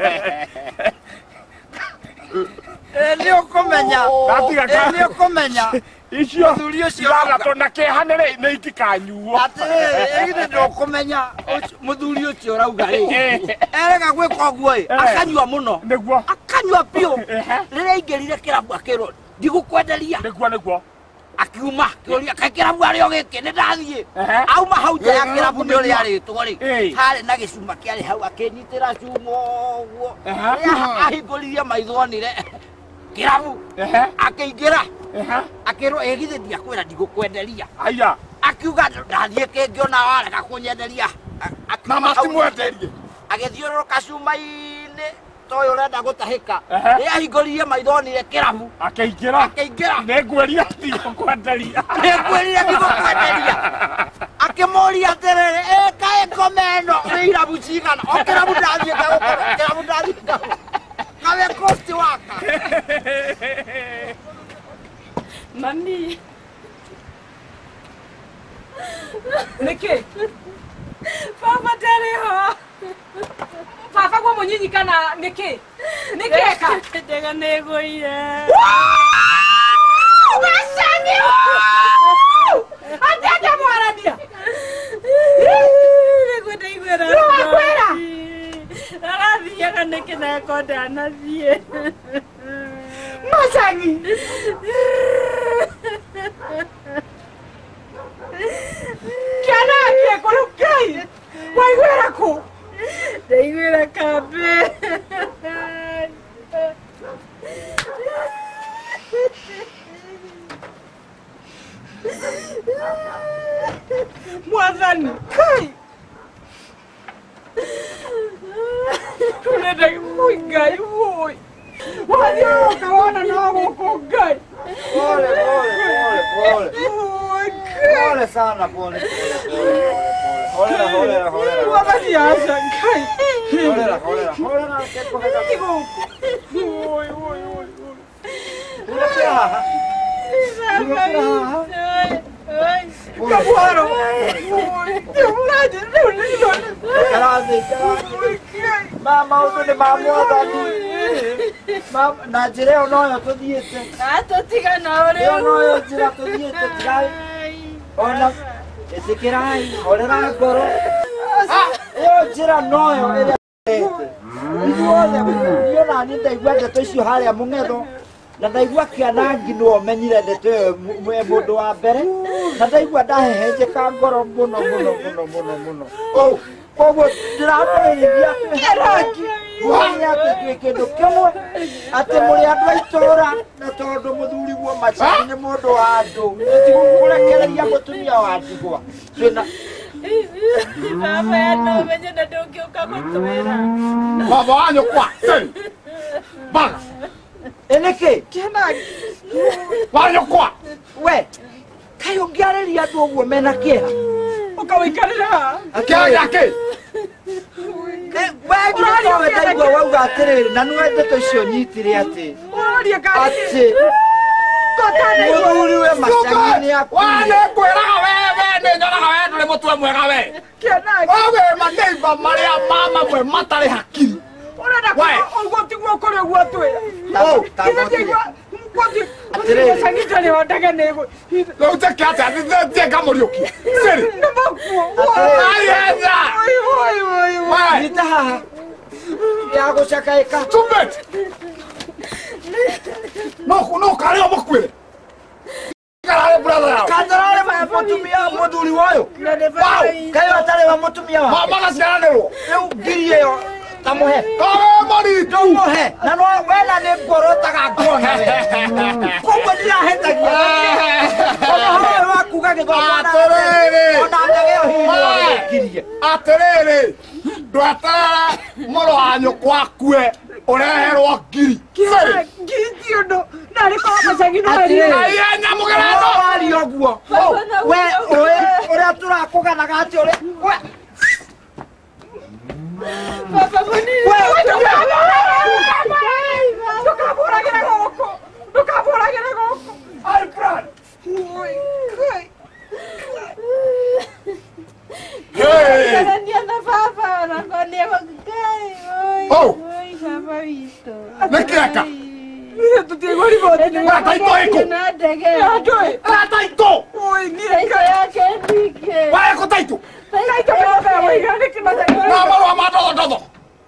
nĩ ũkũmenya nĩ ũkũmenya icio ithathatũ na kĩeha nĩ itikanyuo atĩrĩ nĩ ũkũmenya mũthuri ũcio ũrauga rĩ erega gwĩka ũguo ĩ akanyua mũno nĩguo akanyua biũ rĩrĩa aingĩrire kĩrabu akĩrwo ndigũkwenderia nĩguo nĩguo akiuma kĩũria kaĩ kĩrabu arĩo gĩkĩ nĩ ndathiĩ auma hau nja ya kĩrabu nĩ ũrĩa arĩtwo rĩ harĩ na gĩcuma kĩarĩ hau akĩnyitĩra cuma ũguo rĩrĩa ahingũririe maitho onire kĩrabu akĩingĩra akĩrwo ĩ githĩ ndiakwĩra ndigũkwenderia aya akiuga ndathiĩ kĩngĩ ona warega kũnyenderia na matimwenderie agĩthiũrũrũka cuma-inĩ toyo ũrenda gũtahĩka rĩrĩa ahingũririe maitho onire kĩrabu akĩingĩra akĩingĩra nĩngwĩria ndigũkwenderia nĩngwĩrire ndigũkwenderia akĩmũria atĩrĩrĩ ĩ kaĩ ngoma ĩno nĩ irabu cigana o kĩrabu ndathiĩ ngagũkorwo kĩrabu ndathiĩ ngagũkorwo kawe kosti waka Mami. Nĩkĩ? Baba ndarĩ ho. Baba gwa mũnyinyi kana nĩkĩ? Nĩkĩ eka? Ndega nĩgũire. Wacani! Atenda mwarania. Nĩgũndaiguĩra. Nĩwakwĩra? Arathiaga nĩkĩ na eko ndanathiĩ. Macani! Kiana ake kũrũ Ngai. Waiguĩra kũ? Ndaiguĩra kambĩ. Mwathani Ngai. Tunenda vui Ngai vui. Wadio kaona na gũkũ Ngai. Pole pole pole pole. Pole sana pole pole. Holera holera holera. Wabadi asa Ngai. Holera holera holera kepo kaka. Oi oi oi. Unakia haha. Kabuaro. Oi. Tumlaje leo Karazi karazi. Mama uko ni mamwathani. Mama na njĩra ĩyo noyo tũthiĩte. Atũtigana ũrĩ Ĩyo noyo njĩra tũthiĩte tigai. Ona ĩtĩkĩrai horera ngoro. Ĩyo njĩra noyo ĩrĩa tũthiĩte. Ithuothe niĩ na niĩ ndaigua ndeto icio harĩa Mũng'etho na ndaigua Kĩanangi nĩwe ũmenyire ndeto ĩyo mũndũ wa mbere na ndaigua ndahehenjeka ngoro mũno mũno mũno mũno mũno. Koguo ndĩramũrĩithia Kĩanangi. Wanya ate kendo kemo ate muri andũ aitora na tondu muthuri guo macani ni mundu wa andu nitikurekereria mutumia wa ndigwa twina Baba ya no venye na ndũngĩũka gũtwĩra. Baba wanyu kwa baga eneke wanyu kwa we kayo ngiarĩria andũ ũguo mena kĩeha Ũkawĩikarĩra. kĩeha gĩake wegirĩtwo ndaigua wauga atĩrĩrĩ na nĩwe ndeto icio nyitire atĩ Ũroria kari. atĩ muthuri we macani nĩ akuire wanĩkwĩraga wewe nĩnyonaga we ndũrĩ mũtwe mwega we Kĩanagi. wewe maneiba marĩa ma mamwe matarĩ hakiri Ũrenda We. ũguo tiguo kũrĩ ũguo twĩra. tambotire Atĩrĩrĩ. Sangitani wa ndege nĩguo. rĩu teke atĩa thiĩ ngamũriũkie sĩri Atĩrĩrĩ. aiyenja Oi oi oi. we nyita haha ya gũcakaĩka Stupid! No, no, karĩ o mũkuĩre. Karĩ brother yao. kandararĩ mũtumia mũthuri woyũ kayo atarĩ wa mũtumia Ma wake magaciaranĩrwo. rĩu ngiri ĩyo tamũhe Karĩ maritu. mũhe na no wena nĩ ngorotaga ngona we koguo ndirahetagia ona hoyo wakuga gĩthomo Atĩrĩrĩ. ona ndege ĩyo hihi nĩkirie Atĩrĩrĩ. Ndweterere mũrũ wa nyũkwa akue ũreherwo ngiri. Sĩri. Ngiti ũndũ. Narĩ kwa macangino Atĩrĩrĩ. harĩ. Aiyenja mũgerendo. wari ũguo we ũĩ ũrĩa tũrakũganaga atĩ ũrĩ we Baba munini. Ndũkamũragĩre gũkũ. Ndũkamũragĩre gũkũ. Alfred. Oi. Kai. Hey. Ndio na baba anakonia wakai. Oi. Oh. Oi baba wito. Nĩkĩeka. Niĩ tũtiĩgwo riboti. Wa taito ĩkũ. Na ndege. Andũ. Ra taito. Oi niĩ Ndege yake ndike. Wa ĩkũ taito. Kaito kĩmothe mũigana nĩ kĩmothe. Na marũa ma ndotho ndotho.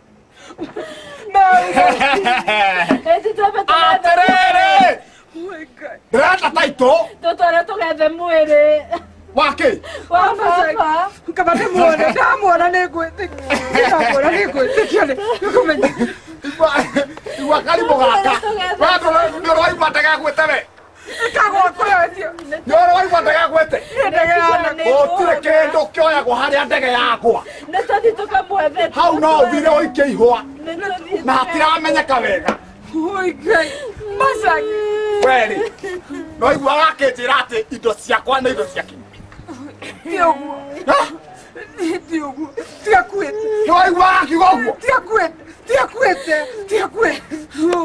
Eti tobe tobe. Atĩrĩrĩ. Oi kai. Ndĩrenda taito. Totore tugethe mwĩrĩ. Wake. Wa baba. Kaba ndĩmuone. Ndamuona nĩngwĩtĩkia. Ndamuona nĩngwĩtĩkia nĩ. Nĩkũmenya. Igua igua karibu gaka. Wewe ndio waigua ndege gwete we. Ĩkagwo kũrĩa. Ndio waigua ndege gwete. Ndege yana. Gũtirĩ kĩndũ kĩoyagwo harĩa ndege yakwa. Nĩtũthiĩ tũkamwethe. Hau no ũthire ũikie ihũa na hatiramenyeka wega. Oi kai. Macangi. Weri no iguaga akĩnjĩra atĩ indo ciakwa nĩ indo ciake. Ti ũguo. Ti ũguo. Tiakuĩte. Nĩ waiguaga akiuga ũguo. Tiakuĩte. Tiakuĩte. Tiakuĩte.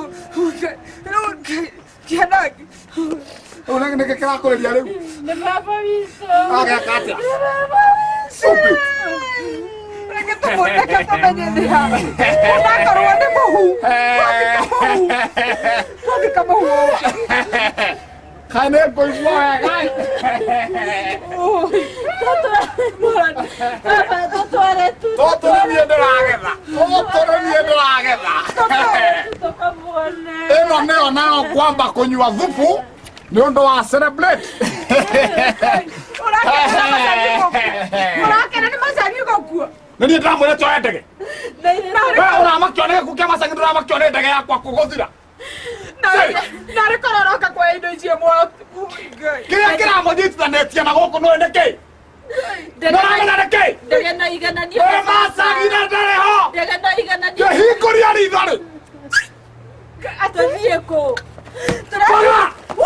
Kĩanagi. Rĩu nĩ nĩkĩ kĩrakũrĩria rĩu. Nĩ baba witũ. Ageka atĩa? Nĩ baba Stupid. Reke tũmũ- reke tũmenye thĩ haha. Onakorwo nĩ mũhu. Twandĩka mũhu ũngĩ. Kaĩ nĩ ngũigua wega. Oi. Baba tũtware tu. Tũtũ nĩ niĩ ndĩragetha. Tũtũ nĩ niĩ ndĩragetha. Tũkamuone. Ĩno nĩyo nayo kwamba kũnyua thubu nĩ ũndũ wa celebrate. Ũrakena nĩ macani gũkua. Ũrakena nĩ macani gũkua. Nĩ niĩ ndĩramwĩra twoe ndege. Narĩ- We ũramakio nĩ gĩkuũ kĩa macang'i ndũramakio nĩ ndege yakwa kũgũthira. narĩ- narĩ kororoka kwa indo icio mwa- Ngai. Kĩrĩa kĩramũnyitithanĩtie na gũkũ nĩũĩ nĩ kĩ? Mũramenya nĩ kĩ? Ndege no igananio. Wĩ macang'i na ndarĩ ho. Ndege no igananio. Kĩhingũria ritho-rĩ. Tũthiĩ kũ? Baga!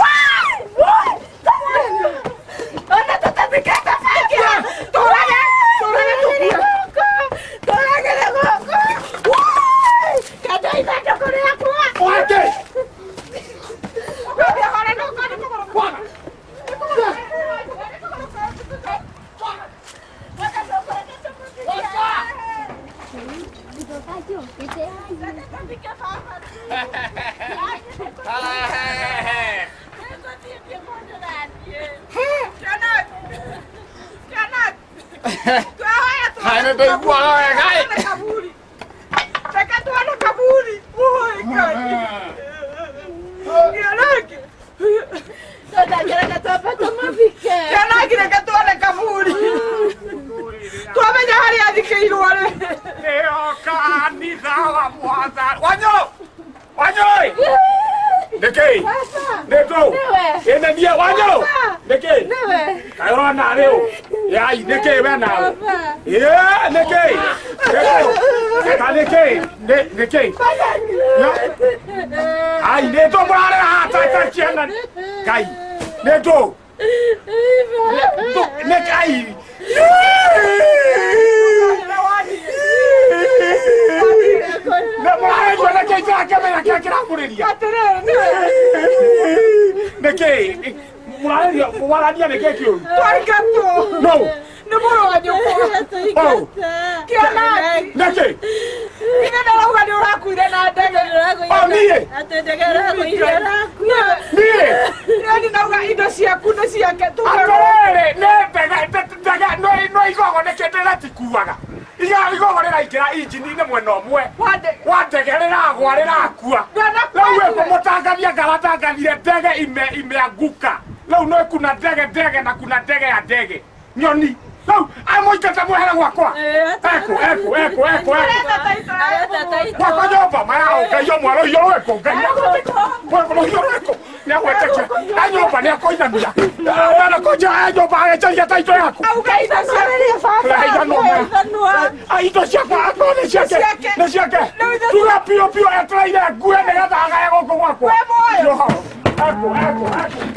Ona tũtathikĩte bengi. Tũrage, tũrage tũkue. Tũragĩre gũkũ. Kanda ithandũkũ rĩakwa. Wake! Ũkambia hore na ũkandi kũgũrũ. Baga! Kaĩ nĩ ndaiguaga wega-ĩ. Reke twane kaburi. Oi, Ngai. Kĩanagi. Tũtangĩreka twambe tũmũthike. Kĩanagi reke twane kaburi. Twamenya harĩa athikĩirwo rĩ. Nĩyo kanitha. mwana mwana wanyo wanyo neke neko ene dia wanyo neke kayo na leo ya neke we na ya neke ka neke neke ai neto mwana ha ta ta chiana kai neto neto ai na mwana jona ke ta kamera ke kira kuriria neke mwana mwana dia neke kio Tuargato. no No puedo ganar. oh ¿Qué hablas? neke Mira na uga ni ura kuire na ndege. oh niye Atendegera kuira. niye Ni na uga indo ciaku ni ciake tu. akorere ne tega tega no no igogo neke tega tikuaga iga igogo rira ikira injini ne mwena omwe Wande. wategerera gwarira akua rĩu ĩkũmũtangathia ngaratangathire ndege ime imeanguka rĩu no kuna ndege ndege na kuna ndege ya ndege nyoni rĩu amũikata mwehere gwakwa eko eko eko eko gwakwa nyũmba maya ngai o mwana ũyũ wĩkũ ngai nĩagwĩtĩkia nĩagwĩtĩkia a nyũmba nĩakũinamia wena kũnja nyũmba agĩcaria ta indo yaku Auga indo ciaku. indo ciakwa akorwo nĩ ciake nĩ ciake tuga pio pio etereire ngue nĩgetha agae gũkũ gwakwa eko eko eko